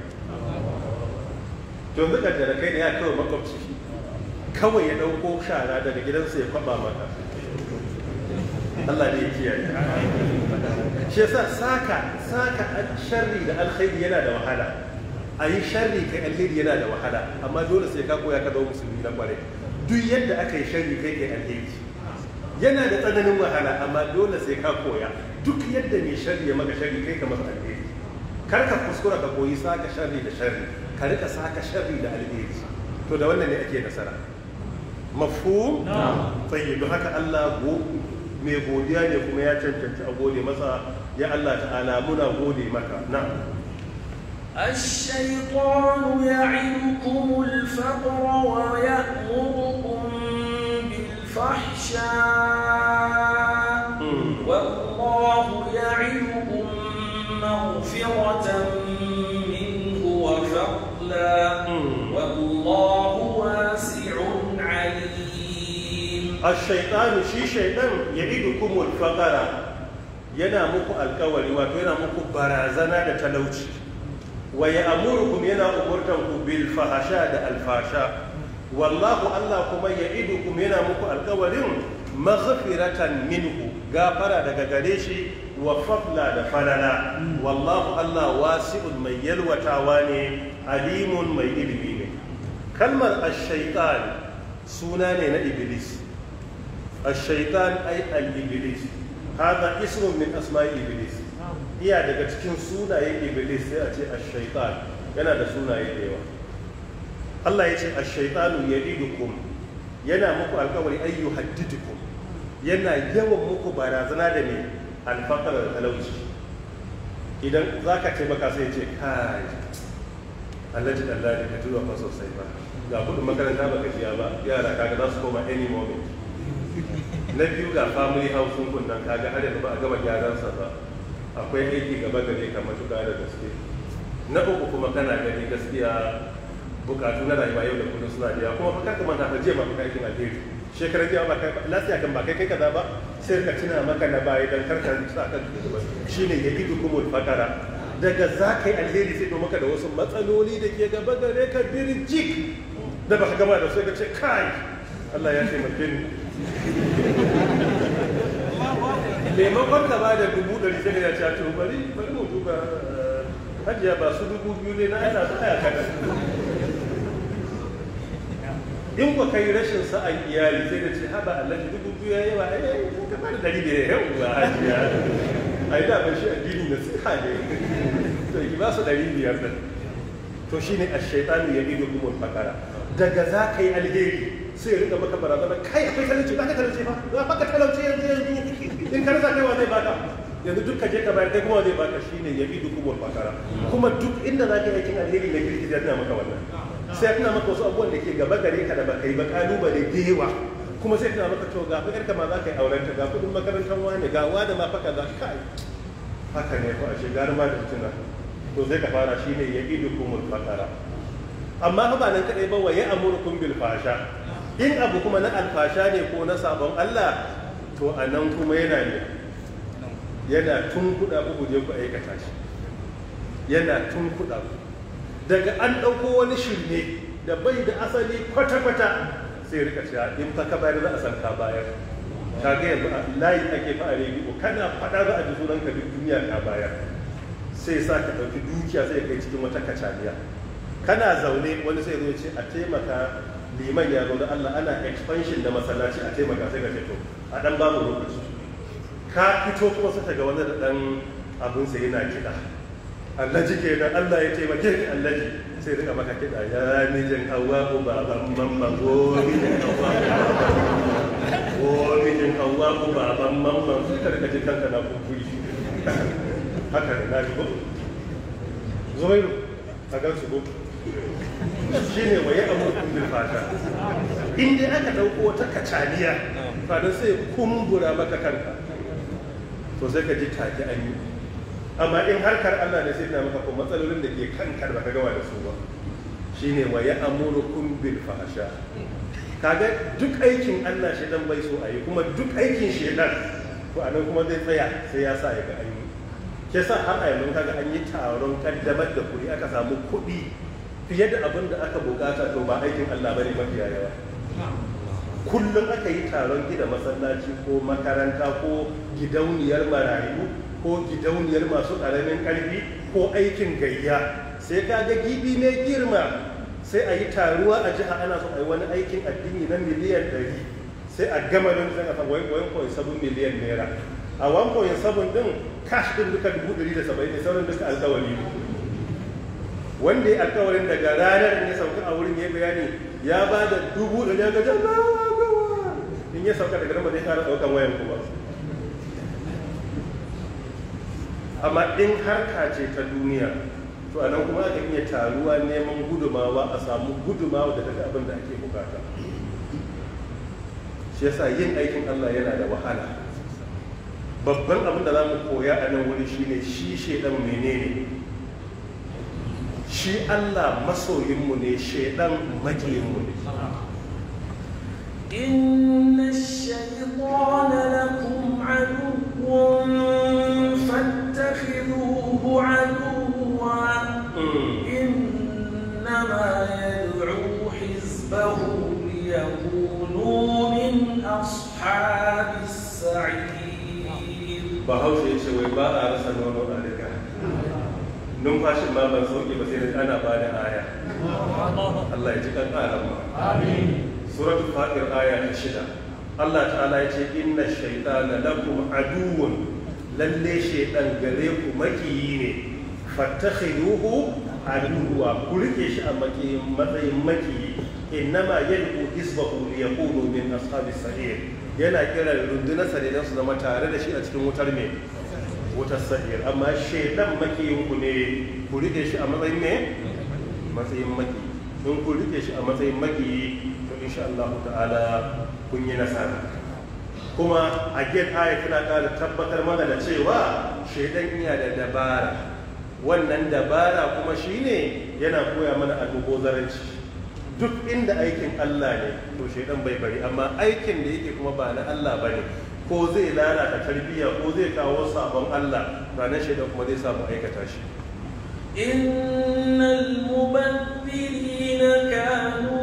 To yanzu kaddara kai da ya kawo makwabci kawai ya ɗauko shara daga gidansa ya kwaba mata. Allah ne ya kiyaye. Shi yasa saka sharri da alkhairi yana da wahala. A yi sharri kai alheri yana da wahala, amma dole sai ka koya ka zama musulmi na kware. Duk yadda aka yi sharri kai alheri yana da tsananin wahala, amma dole sai ka koya. Duk yadda mai sharri ya maka sharri kai ka masa alheri. Kar ka kuskura ka koyi saka sharri da sharri, ka rika saka sharri da alheri. To da wannan ne ake nasara. Mafhum? Tayyib. Don haka Allah mai godiya ne kuma ya cancanci a gode masa. Ya Allah ta'ala muna gode maka. Na'am. الشيطان يعدكم الفقر ويأمركم بالفحشاء والله يعدكم مغفرة منه وفضلا والله واسع عليم. الشيطان شيطان يعدكم الفقر yana muku alkawari, wato yana muku barazana da talauci. Wa ya'murukum yana umurtanku bil fahasha da alfasha. Wallahu Allah kuma ya'idukum yana muku alkawarin maghfiratan minhu, gafara daga gare shi, wa fadla da falala. Wallahu Allah wasi'un mai yalwatawa ne, alimun mai ilimi ne. Kalmar ash-shaytan suna ne na iblis. Ash-shaytan ay al-iblis. Hada ismun min asma'i iblis. Iya daga cikin sunayen iblis sai a ce ash-shaytan, yana da sunaye da yawa. Allah ya ce ash-shaytanu ya'idukum, yana muku alƙawari ayyu haddidukum, yana yawan muku barazana da ne alfaqar da talauci. Idan zaka ce maka sai ce kai Allah ji Allah da ka tura fa sosai ba, ga kudin makaranta baka biya ba, yara kaga za su koma any moment. Na biyu ga family house sun kunnan kaga har yanzu ba a gama gyaran sa ba, akwai aiki gaba gare ka matuƙa da gaske. Na uku kuma kana gani gaskiya bukatu na rayuwa yau da kullum suna da kuma fa kar ka manta fa jiya ma kuka aikin alheri, shekarar jiya ba kai lafiya kan ba kai kaza ba, sai ka tuna maka na baya dan karka sa kan gaba. Shine ya'idukumul faqara, daga za ka yi alheri sai maka da wasu matsaloli da ke gaba gare ka birjik da baka gama da sai ka ce kai Allah ya taimake ni. Maimakon ka ba da 100,000 sai ya ce to bari mu duba hajiya ba su 2,000 ne na ana tsaya kada. In ku kai rashin sa'an iyali sai da ce haba Allah 2,000 ya yawa ka ba da 100 yau ba hajiya. Ai da ban shi addini na siha ne. To ki ba su 500 din. To shine ash-shaytanu ya'idukumul faqara. Daga za ka yi alheri sai rika maka barazana kai akwai talauci ba ka talauci ba za ka talauci yanzu in ka rasa kai wa zai baka yanzu duk ka je ka bayar kai kuma zai baka shine ya'idukumul faqara kuma duk inda zaka yi aikin alheri na kirki zai tuna maka wannan sai tuna maka wasu abubuwan da ke gaba gare ka da baka yi ba kalubale da yawa kuma sai tuna maka to ga fa yarka ma za ka yi auren ta ga kudin makarantar wani ga wani ma faka za ka haka ne ko a shigar ma da tuna to sai ka fara shine ya'idukumul faqara amma ba nan kadai ba wa ya'murukum bil fasha in abu kuma na alfasha ne ko na sabon Allah to anan kuma yana tunkuɗa ku je ku aikata shi yana tunkuɗa ku daga an ɗauko wani shirme da bai da asali kwata-kwata sai rika cewa in fa ka bayar za a san ka bayar ka ga yanzu a layi ake fa a rediyo kana faɗa za a ji sunan ka duk duniya ka bayar sai sa ka ɗauki dukiya sai kai cikin wata kacaniya kana zaune wani sai zo ce a taimaka liman ya zo da Allah ana expansion da masallaci a taimaka sai ka ce to a dan babu lokaci ka fito kuma sai ga wani da dan abin sai yana kiɗa Allaji kenan Allah ya taimake ki Allaji sai rika maka kiɗa ya mijin Hawwa ko baban mamma ko mijin Hawwa ko mijin Hawwa ko baban mamma sai ka rika jin kanka na kunkuri haka ne na ji ko Zubairu a gan su ko shi ne wa ya amurkun bil fata in dai aka ɗauko wata kacaniya fadin sai kumbura maka kanka to sai ka ji take an yi amma in harkar Allah ne sai na maka ko matsalolin da ke kankar baka gawa da su ba shine wa ya amurkun bil fahsha kaga duk aikin Allah shi dan bai so ayi kuma duk aikin shedan to anan kuma zai tsaya sai ya sa ya ga ayi ke sa har a yanzu kaga an yi taron kaddamar da kuɗi aka samu kuɗi fiye da abin da aka bukata to ba aikin Allah bane mafi yawa kullum aka yi taron gida masallaci ko makaranta ko gidauniyar marayu ko gidauniyar masu ƙaramin ƙarfi ko aikin gayya sai ka ga gibi mai girma sai a yi taruwa a jiha ana so a yi wani aikin addini na miliyan 100 sai a gama nan sai a samu 1.7 miliyan naira a 1.7 din cash din duka 170 ne sauran duka alƙawari wanda ya alkawarin daga ranar ya sauka a wurin ya bayani ya ba da 100,000 ga jama'a in ya sauka daga nan ba zai kara daukan wayan ku ba amma in harka ce ta duniya to a nan kuma aka iya taruwa neman gudumawa a samu gudumawa da daga abin da ake bukata shi yasa yin aikin Allah yana da wahala babban abin da za mu koya a nan wuri shine shi shedan menene shi Allah masoyinmu ne shaidan makiyinmu ne inna ash-shaytana lakum aduwwun fattakhidhuhu aduwwan innama yad'u hizbahu liyakunu min ashabis sa'ir bahaushe yace wai ba a rasa nono a riga numfashin ma ban sauke ba sai da ana ba da aya Allah ya ji kan ƙaran ma amin suratul fatir aya ta 6 Allah ta'ala ya ce inna shaytana lakum aduwwun lalle shaytan gare ku makiyi ne fattakhiduhu aduwwa ku rike shi a matsayin makiyi innama yad'u hizbahu liyakunu min ashabis sa'ir yana kiran rundunar sa ne don su zama tare da shi a cikin wutar me wutar sa'ir amma shaidan makiyinku ne ku rike shi a matsayin ne matsayin maki in ku rike shi a matsayin maki to insha Allah ta'ala kun yi nasara kuma a get aya tana ƙara tabbatar mana da cewa shaidan iya da dabara wannan dabara kuma shine yana koya mana almubazaranci duk inda aikin Allah ne to shaidan bai bari amma aikin da yake kuma ba na Allah bane ko zai lalata tarbiyya ko zai kawo sabon Allah ranar shaidan kuma zai samu aikata shi innal mubaddilina kanu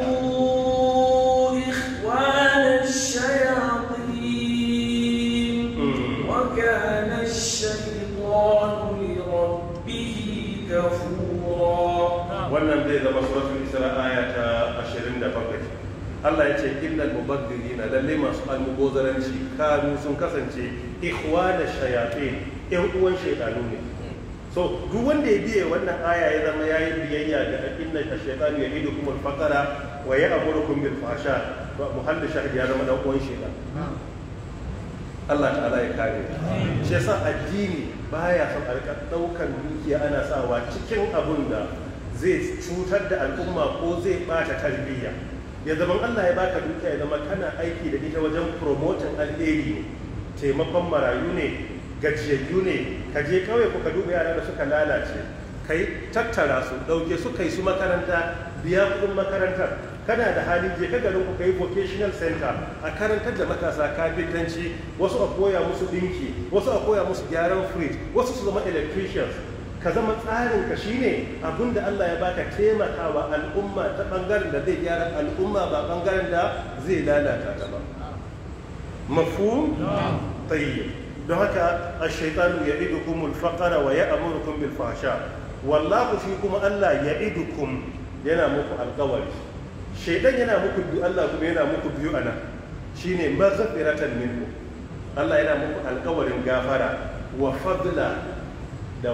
ikhwana ash-shayatin wa kana ash-shaytanu li rabbih kafura wannan zai zama suratul Isra aya ta 27 Allah ya ce innal mubaddilina lalle masu almubazaranci kanu sun kasance ikhwana shayatin ɗan uwan shaytanu ne so duk wanda ya biye wannan aya ya zama yayi biyayya ga inna ash-shaytanu ya'idukum al-faqra wa ya'murukum bil fahsha to muhallu shahid ya zama dan uwan shaytan Allah ta'ala ya kare shi yasa addini baya son a rika daukan dukiya ana sawa cikin abun da zai cutar da al'umma ko zai bata tarbiyya. Ya zama Allah ya baka dukiya ya zama kana aiki da ita wajen promoting alheri ne, taimakon marayu ne, gajiyayyu ne, ka je kawai ka duba yara da suka lalace kai tattara su dauke su kai su makaranta, biya kudin makarantar. Kana da hali je ka garin ku kai vocational center a karantar da matasa kafintanci, wasu a koya musu dinki, wasu a koya musu gyaran fridge, wasu su zama electricians. Ka zama tsarin ka shine abinda Allah ya baka taimakawa al'umma ta bangaren da zai gyara al'umma ba bangaren da zai lalata ta ba. Mafhum? Tayyib. Don haka ash-shaytanu ya'idukumul faqra wa ya'murukum bil fahsha. Wallahu shi kuma Allah ya'idukum yana muku alƙawari. Shaidan yana muku biyu, Allah kuma yana muku biyu ana, shine maghfiratan minhu. Allah yana muku alƙawarin gafara wa fadla da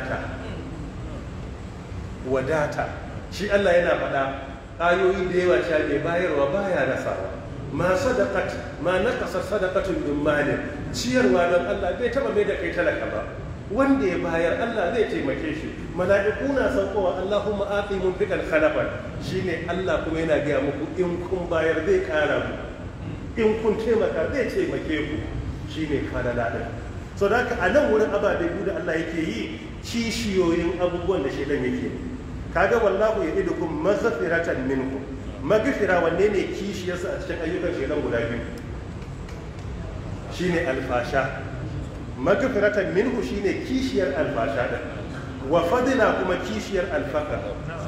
wadata. Shi Allah yana faɗa ayoyi da yawa cewa mai bayarwa baya rasawa. Ma naqasa sadaqatun min malin. Ciyarwa don Allah bai taba mai da kai talaka ba. Wanda ya bayar Allah zai taimake shi. Mala'iku na saukowa Allahumma ati munfiqan khalafan. Shine Allah kuma yana gaya muku in kun bayar zai kara mu, in kun taimaka zai taimake ku. Shine falala din. So da haka a nan wurin ababe biyu da Allah yake yi kishiyoyin abubuwan da shedan yake. Kaga wallahu ya'idukum maghfiratan minkum. Maghfira wanne ne kishiyarsa a cikin ayyukan shedan guda biyu? Shine alfasha. Maghfiratan minhu shine kishiyar alfasha din. Wa fadila kuma kishiyar alfakar.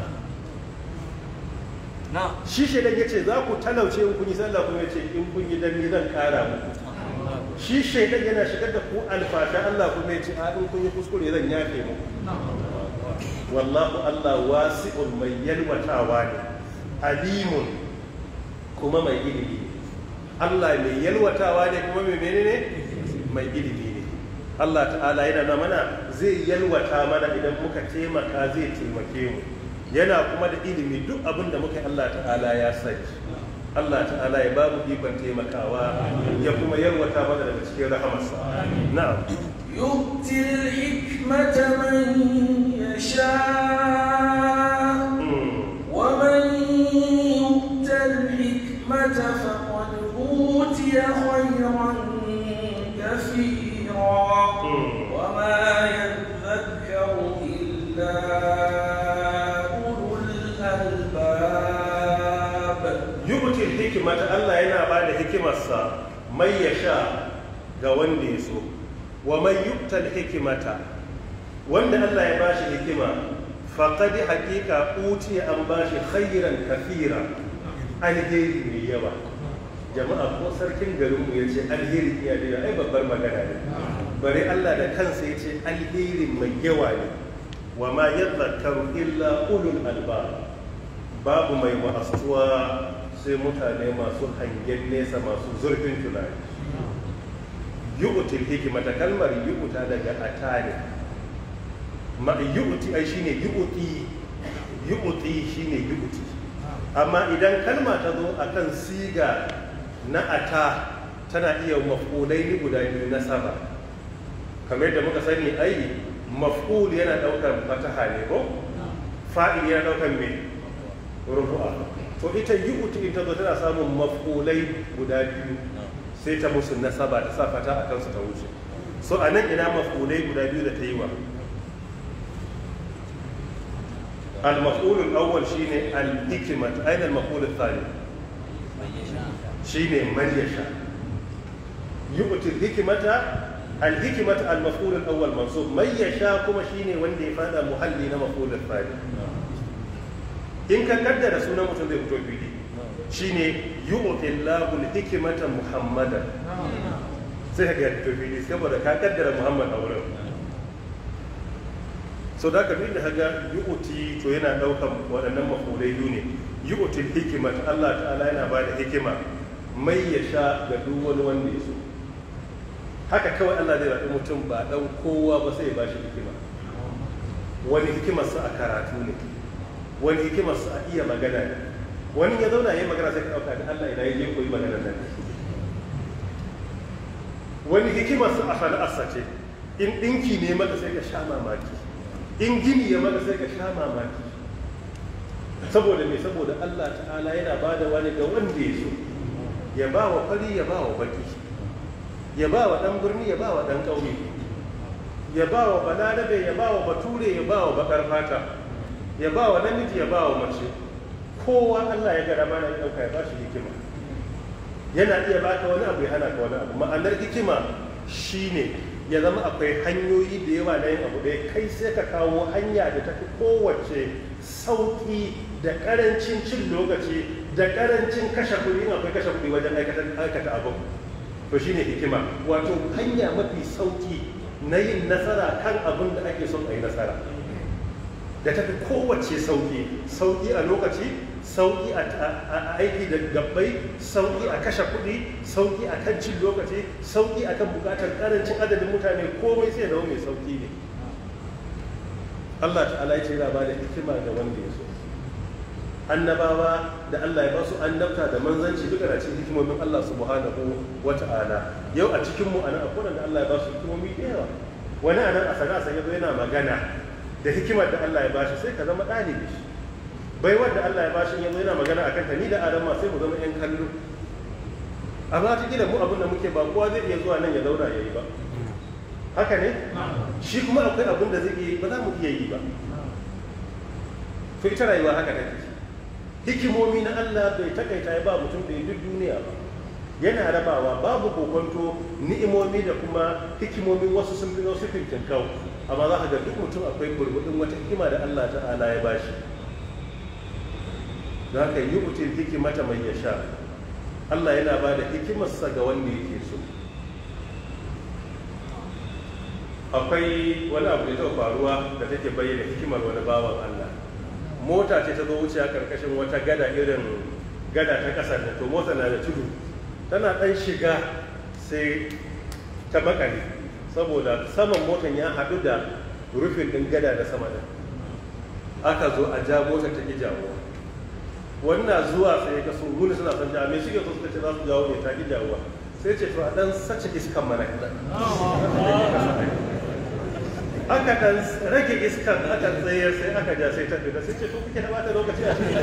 Shi shedan yace za ku talauce in kun yi sallah, kuma yace in kun yi danni zan kara muku. Shi shaidan yana shigar da ku alfasha, Allah kuma ya ce a in kun yi kuskure zan yafe muku. Wallahu Allah wasi'un mai yalwatawa ne, alimun kuma mai ilimi. Allah mai yalwatawa ne kuma mai menene? Mai ilimi ne. Allah ta'ala yana mana zai yalwata mana idan muka taimaka zai taimake mu. Yana kuma da ilimi duk abin da muka Allah ta'ala ya sani. Allah ta'ala ya babu ikon taimakawa ya kuma yarwata mana daga cikin rahamarsa. Na'am. Yu'til hikmata man yasha wa man yu'tal hikmata faqad utiya khayran kathira wa ma yadhakkaru illa ulul albab. Yu'til hikimata, Allah yana ba da hikimarsa mai ya sha ga wanda ya so, wa mai yu'tal hikimata, wanda Allah ya ba shi hikima faqad haqiqa utiya an ba shi khairan kathira, alheri mai yawa. Jama'a ko sarkin garinmu ya ce alheri iya da ai babbar magana ne, bare Allah da kansa ya ce alheri mai yawa ne. Wa ma yadhakkaru illa ulul albab, babu mai wa'astuwa sai mutane masu hangen nesa, masu zurfin tunani. Yu'til hikimata, kalmar yu'ta daga atane. Ma yu'ti ai shine yu'ti shine yu'ti. Amma idan kalma ta zo akan siga na ata, tana iya maf'ulai ni guda biyu na saba. Kamar yadda muka sani ai maf'ul yana daukar fataha ne ko? Fa'il yana daukar me? Rufu'a. To ita yu'ti in ta zo tana samun maf'ulai guda biyu sai ta musu nasaba ta sa fata a kansu ta wuce. So anan ina maf'ulai guda biyu da ta yi wa? المفعول الأول شيء الحكمة. أين المفعول الثاني؟ شيء من يشاء. يؤتي الحكمة المفعول الأول منصوب، من يشاء كما شيء وندي فهذا محلي مفعول الثاني. إن كان قدر سنة متنبه توبيدي شيء يؤتي الله الحكمة محمدا. سيهجد توبيدي سيبقى قدر محمد أولا. So da ka da haga yu'ti to yana daukan waɗannan mafulai ne. Yu'til hikmat, Allah ta'ala yana ba da hikima mai ya sha ga duk wani wanda ya so. Haka kawai Allah zai raɗi mutum ba dan kowa ba sai ya ba shi hikima. Wani hikimarsa a karatu ne, wani hikimarsa a iya magana ne. Wani ya zauna ya yi magana sai ka ɗauka da Allah idan ya je koyi maganar nan. wani hikimarsa a sana'arsa ce, in ɗinki ne maka sai ka sha mamaki, in gini ya maka sai ka sha mamaki. Saboda me? Saboda Allah ta'ala yana ba da wani ga wanda ya so, ya ba wa fari ya ba wa baki, ya ba wa ɗan birni ya ba wa ɗan ƙauye, ya ba wa balarabe ya ba wa bature ya ba wa baƙar fata, ya ba wa namiji ya ba wa mace. Kowa Allah ya gara mana ya ɗauka ya ba shi hikima. Yana iya baka wani abu ya hana ka wani abu. Ma'anar hikima shine ya zama akwai hanyoyi da yawa na yin abu ɗaya, kai sai ka kawo hanya da tafi kowace sauƙi da ƙarancin cin lokaci da ƙarancin kashe kuɗi, in akwai kashe kuɗi wajen aikata abu. To shine hikima, wato hanya mafi sauƙi na yin nasara kan abin da ake son a yi nasara, da tafi kowace sauƙi a lokaci, sauƙi a aiki da gabbai, sauƙi a kashe kuɗi, sauƙi a kan cin lokaci, sauƙi a kan buƙatar ƙarancin adadin mutane, komai sai zama mai sauƙi ne. Allah ta'ala ya ce yana ba da hikima ga wanda ya so. Annabawa da Allah ya ba su annabta da manzanci duka na cikin hikimomin Allah subhanahu wa ta'ala. Yau a cikin mu anan akwai da Allah ya ba su hikimomi da yawa. Wani anan a sana'a sai yazo yana magana da hikimar da Allah ya ba shi, sai ka zama ɗalibi. Baiwar da Allah ya ba shi yazo yana magana akan ta, ni da Adam ma sai mu zama ƴan kallo. Amma ta kila mu abin da muke ba kowa zai iya zuwa nan ya zauna ya yi ba. Haka ne? Shi kuma akwai abin da zai iya yi ba za mu iya yi ba. To ita rayuwa haka take. Hikimomi na Allah bai takaita ya ba mutum da duk duniya ba. Yana rabawa, babu kokonto, ni'imomi da kuma hikimomin wasu sun fi wasu fintinkau. Amma za ka ga duk mutum akwai burbuɗin wata hikima da Allah ta'ala ya bashi. Za ka yi mutum hikimata mai ya sha. Allah yana ba da hikimarsa ga wanda yake so. Akwai wani abu da ta faruwa da take bayyana hikimar wani bawan Allah. Mota ce ta zo wuce a karkashin wata gada, irin gada ta ƙasar da, to mota na da tudu, tana ɗan shiga sai ta makale saboda saman motan ya haɗu da rufin ɗin gada da sama da. Aka zo a ja motar ta ƙi jawowa. Wannan zuwa sai ga sun guni suna son jawo, me suke so suka ce za su jawo ne, ta ƙi jawowa. Sai ce to a ɗan sace iskan mana kaɗan. Aka ɗan rage iskan, aka tsayar, sai aka ja sai ta fita, sai ce to kuke da bata lokaci a cikin.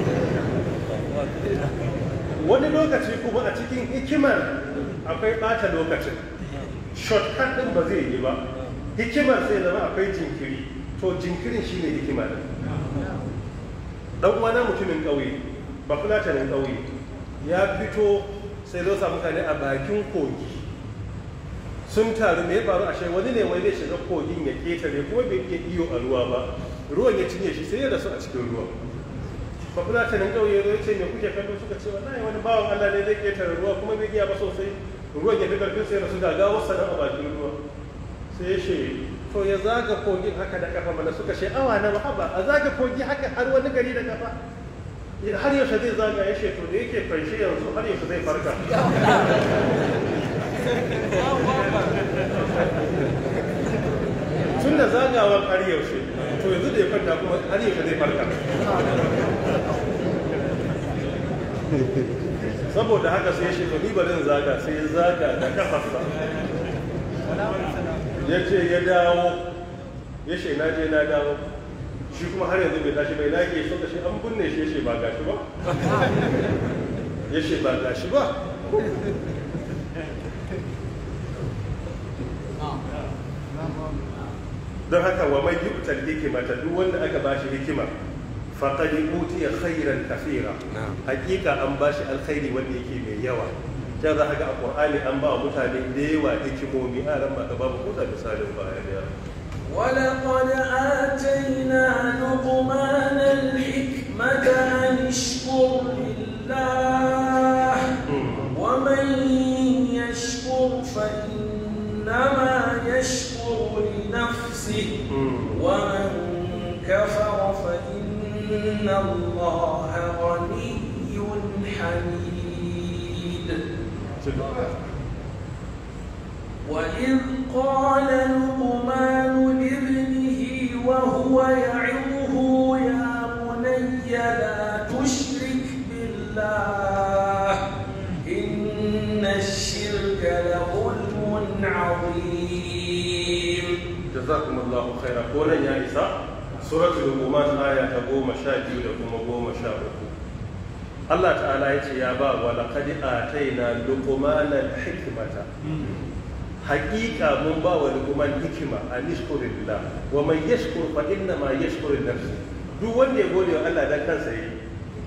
Wani lokaci kuma a cikin hikimar akwai ɓata lokacin, shortcut ɗin ba zai yi ba, hikimar sai zama akwai jinkiri, to jinkirin shine hikima ɗin. Dan uwana mutumin ƙauye, ba fulatanin ƙauye, ya fito sai zo sa mutane a bakin kogi. Sun taru, me ya faru? Ashe wani ne wai zai shiga kogin ya ketare, kuma bai iya iyo a ruwa ba, ruwan ya cinye shi sai ya rasu a cikin ruwa. Ba fulatanin ƙauye ya ce me kuke kallo? Suka ce wallahi wani bawan Allah ne zai ketare ruwa kuma bai iya ba sosai, ruwan ya fi karfin sai ya rasu, ga gawarsa nan a bakin ruwa. Sai ya ce to ya zaga kogin haka da kafa mana. Suka ce awa na haba, a zaga kogi haka har wani gari da kafa, har yaushe zai zaga? Ya ce to da yake fanshe yanzu har yaushe zai farka. Tun da zagawar har yaushe, to yanzu da ya kwanta kuma har yaushe zai farka. Saboda haka sai ya ce to ni barin zaga, sai ya zaga da kafarsa. Ya ce ya dawo, ya ce na je na dawo, shi kuma har yanzu bai tashi bai nake so da shi an binne shi. Ya ce ba gashi ba, ya ce ba gashi ba. Don haka wa mai yu'tal hikimata, duk wanda aka bashi hikima faqad utiya khairan kathira, hakika an bashi alkhairi wanda yake mai yawa. Ta za ka ga a Qur'ani an ba wa mutane da yawa hikimomi, a ran ma ka babu ko da misalin baya da. ولقد آتينا لقمان الحكمة أن اشكر لله ومن يشكر فإنما يشكر لنفسه ومن كفر فإن الله غني حميد. وإذ قال لقمان لابنه وهو يعظه يا بني لا تشرك بالله إن الشرك لظلم jazakumullahu khaira. Ko nan ya isa suratul luqman aya ta 12 da kuma 13. Allah ta'ala ya ce ya ba wa laqad ataina luqmana hikmata. Haƙiƙa mun ba wa luqman hikima an yashkurillah wa man yashkur fa inna ma yashkuru nafsi. Duk wanda ya gode wa Allah dan kansa yi.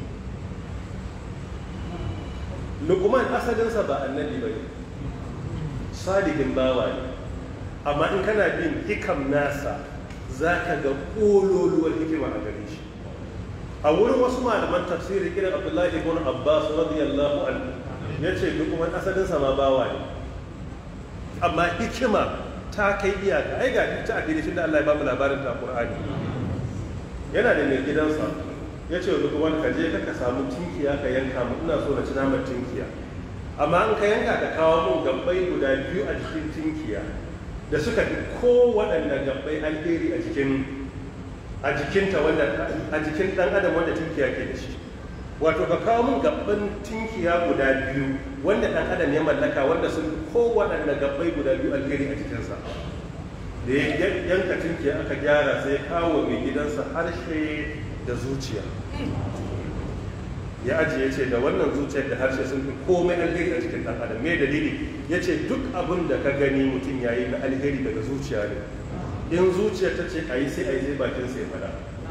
Luqman asalinsa ba annabi bane, salihin bawa ne, amma in kana bin hikam nasa zaka ga ƙololuwar hikima a gare shi. A wurin wasu malaman tafsiri irin Abdullahi ibn Abbas radiyallahu anhu yace Luqman asalinsa ma bawa ne, amma hikima ta kai iyaka. Ai ga ta addini da Allah ya ba mu labarin ta Qur'ani. Yana da mai gidansa ya ce Luqman ka je ka samu tinkiya ka yanka mu, ina so na ci naman tinkiya, amma in ka yanka ka kawo mun gabbai guda 2 a cikin tinkiya da suka fi kowaɗanne gabbai alheri a jikinta, wanda a jikin ɗan adam wanda tinkiya ke da shi. Wato ka kawo mun gabban tinkiya guda 2 wanda ɗan adam ya mallaka, wanda sun fi kowaɗanne gabbai guda 2 alheri a jikinsa. Da ya yanka tinkiya aka gyara sai kawo mai gidansa harshe da zuciya ya ajiye, ce da wannan zuciyar da harshe sun fi komai alheri a cikin ɗan adam. Me dalili? Ya ce duk abin da ka gani mutum ya yi na alheri daga zuciya ne. In zuciyar ta ce a yi sai a yi, sai bakin sai fada,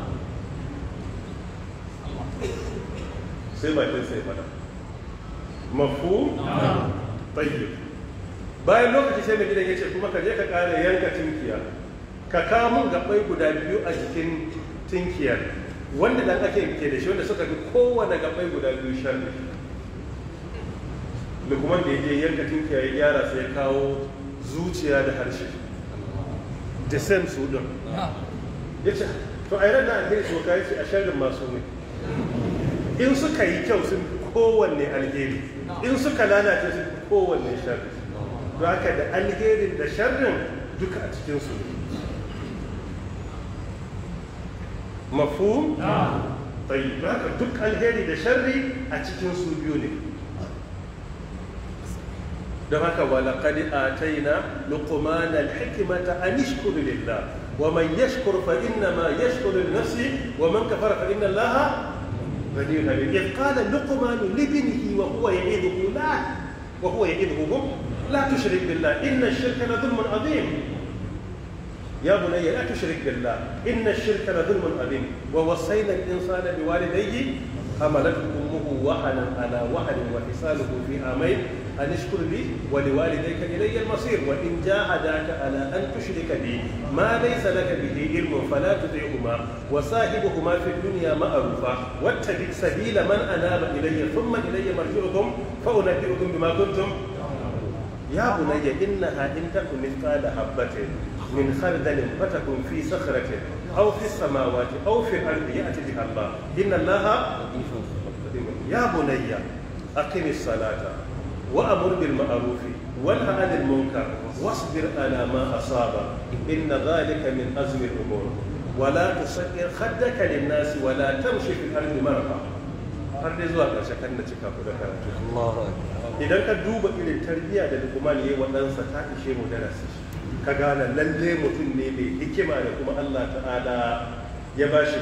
sai bakin sai fada. Mafu? Tayyib. Bayan lokaci sai mai gidan ya ce kuma ka je ka ƙara yanka tinkiya, ka kawo mun gaɓɓai guda 2 a jikin tinkiyar wanda dan ake ke da shi, wanda suka fi kowane gaɓɓai guda 2 sharri. Lukman da ya je yanka tinkiya ya gyara sai ya kawo zuciya da harshe da same su ɗin. Ya ce to a yi ran da alheri so ka yi ce a sharrin masu ne. In suka yi kyau sun fi kowanne alheri, in suka lalace sun fi kowanne sharri. Don haka da alherin da sharrin duka a cikinsu ne. Mafhum? Tayyib. Don haka duk alheri da sharri a cikin su biyu ne. Don haka wa laqad ataina luqmana al-hikmata an yashkura lillah wa man yashkur fa inna ma yashkuru li nafsihi wa man kafara fa inna Allaha ghaniyyun hamid. Idh qala luqman li ibnihi wa huwa ya'idhuhu لا تشرك بالله إن الشرك لظلم عظيم يا بني لا تشرك بالله إن الشرك لظلم عظيم ووصينا الإنسان بوالديه حملته أمه وهنا على وهن وفصاله في عامين أن اشكر لي ولوالديك إلي المصير وإن جاهداك على أن تشرك بي ما ليس لك به علم فلا تطعهما وصاحبهما في الدنيا معروفا واتبع سبيل من أناب إلي ثم إلي مرجعكم فأنبئكم بما كنتم. يا بني إنها إن تكن مثقال حبة من خردل فتكن في صخرة أو في السماوات أو في الأرض يأتي بها الله إن الله. يا بني أقم الصلاة وأمر بالمعروف وانه عن المنكر واصبر على ما أصاب إن ذلك من أزم الأمور ولا تصغر خدك للناس ولا تمشي في الأرض مرحا. har dai zuwa ƙarshe kan na cika ku da karatu. Idan ka duba irin tarbiyya da Luqman yayi wa ɗansa ta ishe mu darasi. Ka gane lalle mutum ne mai hikima da kuma Allah ta'ala ya bashi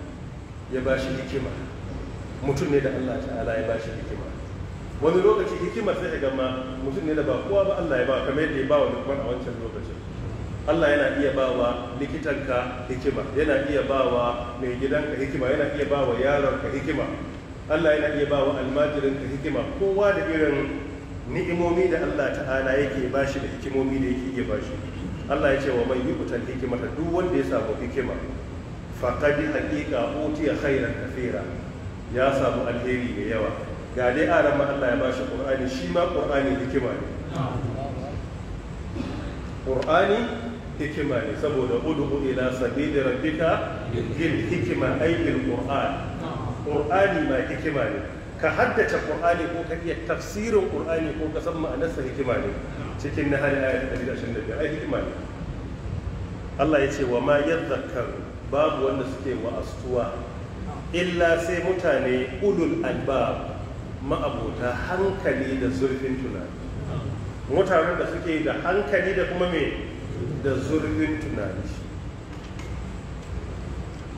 hikima. Mutum ne da Allah ta'ala ya bashi hikima. Wani lokaci hikimar sai ga ma mutum ne da ba kowa ba Allah ya ba, kamar yadda ya ba wa Luqman a wancan lokacin. Allah yana iya ba wa likitanka hikima, yana iya ba wa mai gidanka hikima, yana iya ba wa yaronka hikima. Allah yana iya ba wa almajirinka hikima. Kowa da irin ni'imomi da Allah ta'ala yake ba shi da hikimomi da yake iya ba shi. Allah ya ce wa man yu'tal hikmata, duk wanda ya samu hikima faqad haqiqa utiya khairan kathira, ya samu alheri da yawa. Ga dai aran ma Allah ya ba shi Qur'ani, shi ma Qur'ani hikima ne. Qur'ani hikima ne, saboda ud'u ila sabili rabbika bil hikma ay bil Qur'an. Qur'ani ma hikima ne. Ka haddace Qur'ani ko ka iya tafsirin Qur'ani ko ka san ma'anarsa hikima ne. Cikin Nahl ayat 125 ai hikima ne. Allah ya ce wa ma yadhakkaru, babu wanda suke wa'astuwa illa sai mutane ulul albab, ma'abota hankali da zurfin tunani. Mutanen da suke da hankali da kuma me da zurfin tunani.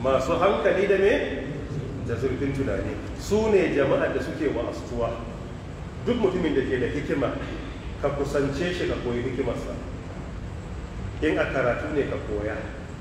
masu hankali da me da zurfin tunani su ne jama'ar da suke wa'astuwa. Duk mutumin da ke da hikima ka kusance shi ka koyi hikimarsa. In a karatu ne ka koya,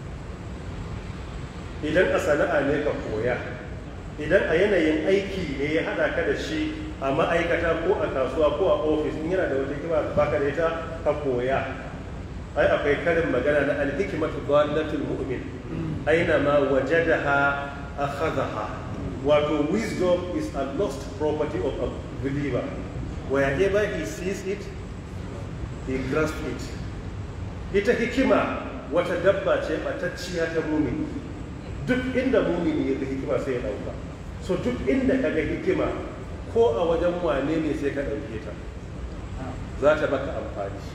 idan a sana'a ne ka koya, idan a yanayin aiki ne ya haɗa ka da shi a ma'aikata ko a kasuwa ko a ofis, in yana da wata hikima baka da ita ka koya. Ai akwai karin magana na alhikmatu dallatul mu'min aina ma wajadaha akhadhaha. Wato wisdom is a lost property of a believer. Wherever he sees it, he grasps it. Ita hikima wata dabba ce batacciya ta mumini. Duk inda mumini ya ga hikima sai ya dauka. So duk inda ka ga hikima ko a wajen wane ne sai ka dauke ta, za ta baka amfani.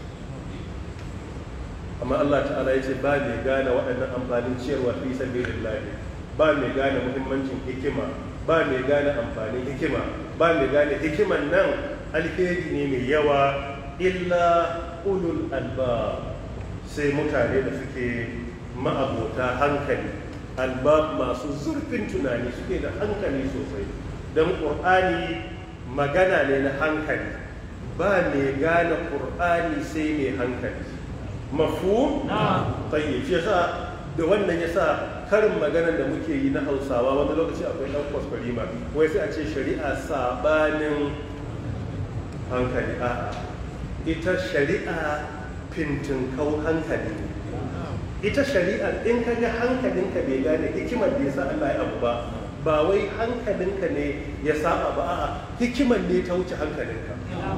Amma Allah ta'ala ya ce ba mai gane waɗannan amfanin ciyarwa fi sabilillah, ba mai gane muhimmancin hikima, ba mai gane amfanin hikima, ba mai gane hikiman nan alheri ne mai yawa illa ulul albab, sai mutane da suke ma'abota hankali, albab masu zurfin tunani, suke da hankali sosai. Don ƙur'ani magana ne na hankali, ba mai gane ƙur'ani sai mai hankali. Mafhum? Tayyib. Shi yasa da wannan yasa karin maganar da muke yi na Hausawa wani lokaci akwai ɗan kwaskwarima, wai sai a ce shari'a sabanin hankali. A'a, ita shari'a fintinkau hankali. Ita shari'ar in ka ga hankalinka bai gane hikimar da yasa Allah ya abu ba, ba wai hankalinka ne ya saba ba, a'a hikimar ne ta wuce hankalinka.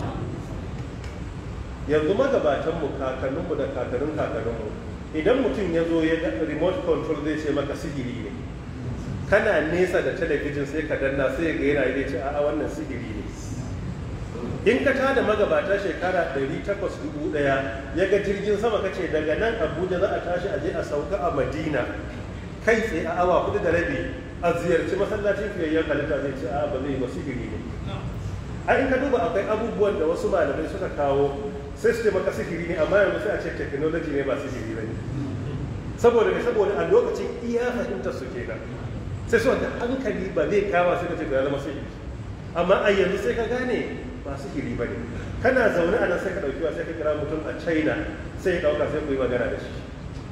Yanzu magabatanmu, kakanninmu da kakanninmu, idan mutum ya zo ya ga remote control zai ce maka sihiri ne. Kana nesa da talabijin sai ka danna sai ga yana zai ce a'a wannan sihiri ne. In ka tada magabata shekara 800,000 ya ga jirgin sama kace daga nan Abuja za a tashi a je a sauka a Madina kai tsaye a awa 4:30 a ziyarci masallacin fiyayyen halitta, zai ce a'a ba zai ba sihiri ne. A in ka duba akwai abubuwan da wasu malamai suka kawo sai su ce maka sihiri ne, amma yanzu sai a ce technology ne ba sihiri ba ne. Saboda a lokacin iya fahimtar su kenan, sai su wanda hankali ba zai kama sai ka ce ya zama sihiri. Amma a yanzu sai ka gane ba sihiri ba ne. Kana zaune a nan sai ka ɗauki sai ka kira mutum a China sai ya ɗauka sai ku yi magana da shi,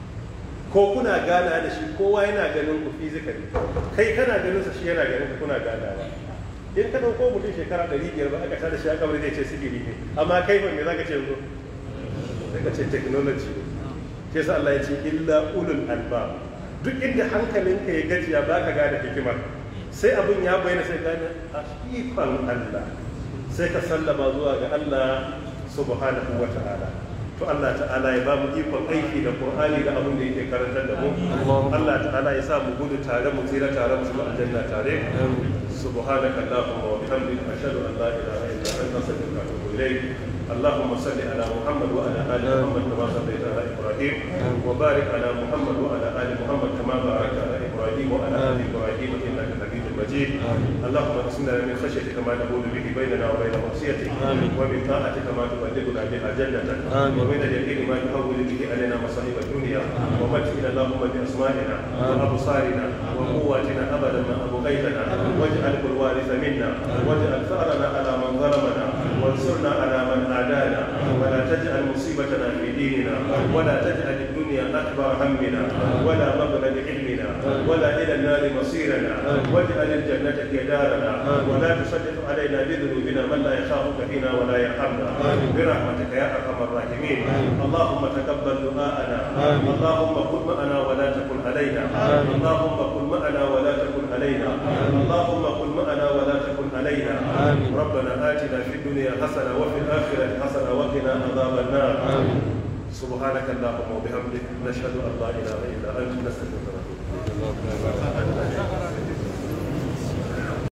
ko kuna gana da shi, kowa yana ganin ku physically, kai kana ganin sa shi yana ganin ku, kuna ganawa. In ka ɗauko mutum shekara 500 ba aka tada shi a kabari zai ce sihiri ne, amma kai ba me za ka ce yanzu? Sai ka ce technology ne. Ke sa Allah ya ce illa ulul albab. Duk inda hankalinka ya gajiya ba ka gane hikima, sai abin ya bayyana sai gane a ikon Allah, sai ka sallama zuwa ga Allah subhanahu wa ta'ala. To Allah ta'ala ya ba mu ikon aiki da Qur'ani da abin da yake karantar da mu. Allah ta'ala ya sa mu gudu tare, mu tsira tare, mu shiga aljanna tare. Subhanaka Allahumma wa bihamdika ashhadu an la ilaha illa anta astaghfiruka wa atubu ilayk. اللهم صل على محمد وعلى ال محمد كما صليت على ابراهيم وبارك على محمد وعلى ال محمد كما باركت على ابراهيم وعلى ال ابراهيم انك حميد مجيد. اللهم اقسم لنا من خشيتك ما تحول به بيننا وبين معصيتك، ومن طاعتك ما تبلغنا بها جنتك، ومن اليقين ما تحول به علينا مصائب الدنيا، ومتعنا اللهم باسمائنا وابصارنا وقواتنا ابدا ما ابقيتنا، واجعله الوارث منا، واجعل ثارنا على من ظلمنا، وانصرنا على من عادانا، ولا تجعل مصيبتنا في ديننا، ولا تجعل الدنيا اكبر همنا ولا مبلغ علمنا ولا الى النار مصيرنا، واجعل الجنه هي دارنا، ولا تسلط علينا بذنوبنا من لا يخافك فينا ولا يرحمنا، برحمتك يا ارحم الراحمين. اللهم تقبل دعاءنا، اللهم كن معنا ولا تكن علينا، اللهم كن معنا ولا تكن علينا، اللهم كن معنا ولا تكن علينا. ربنا آتنا في الدنيا حسنه وفي الاخره حسنه وقنا عذاب النار. سبحانك اللهم وبحمدك نشهد ان لا اله الا انت نستغفرك.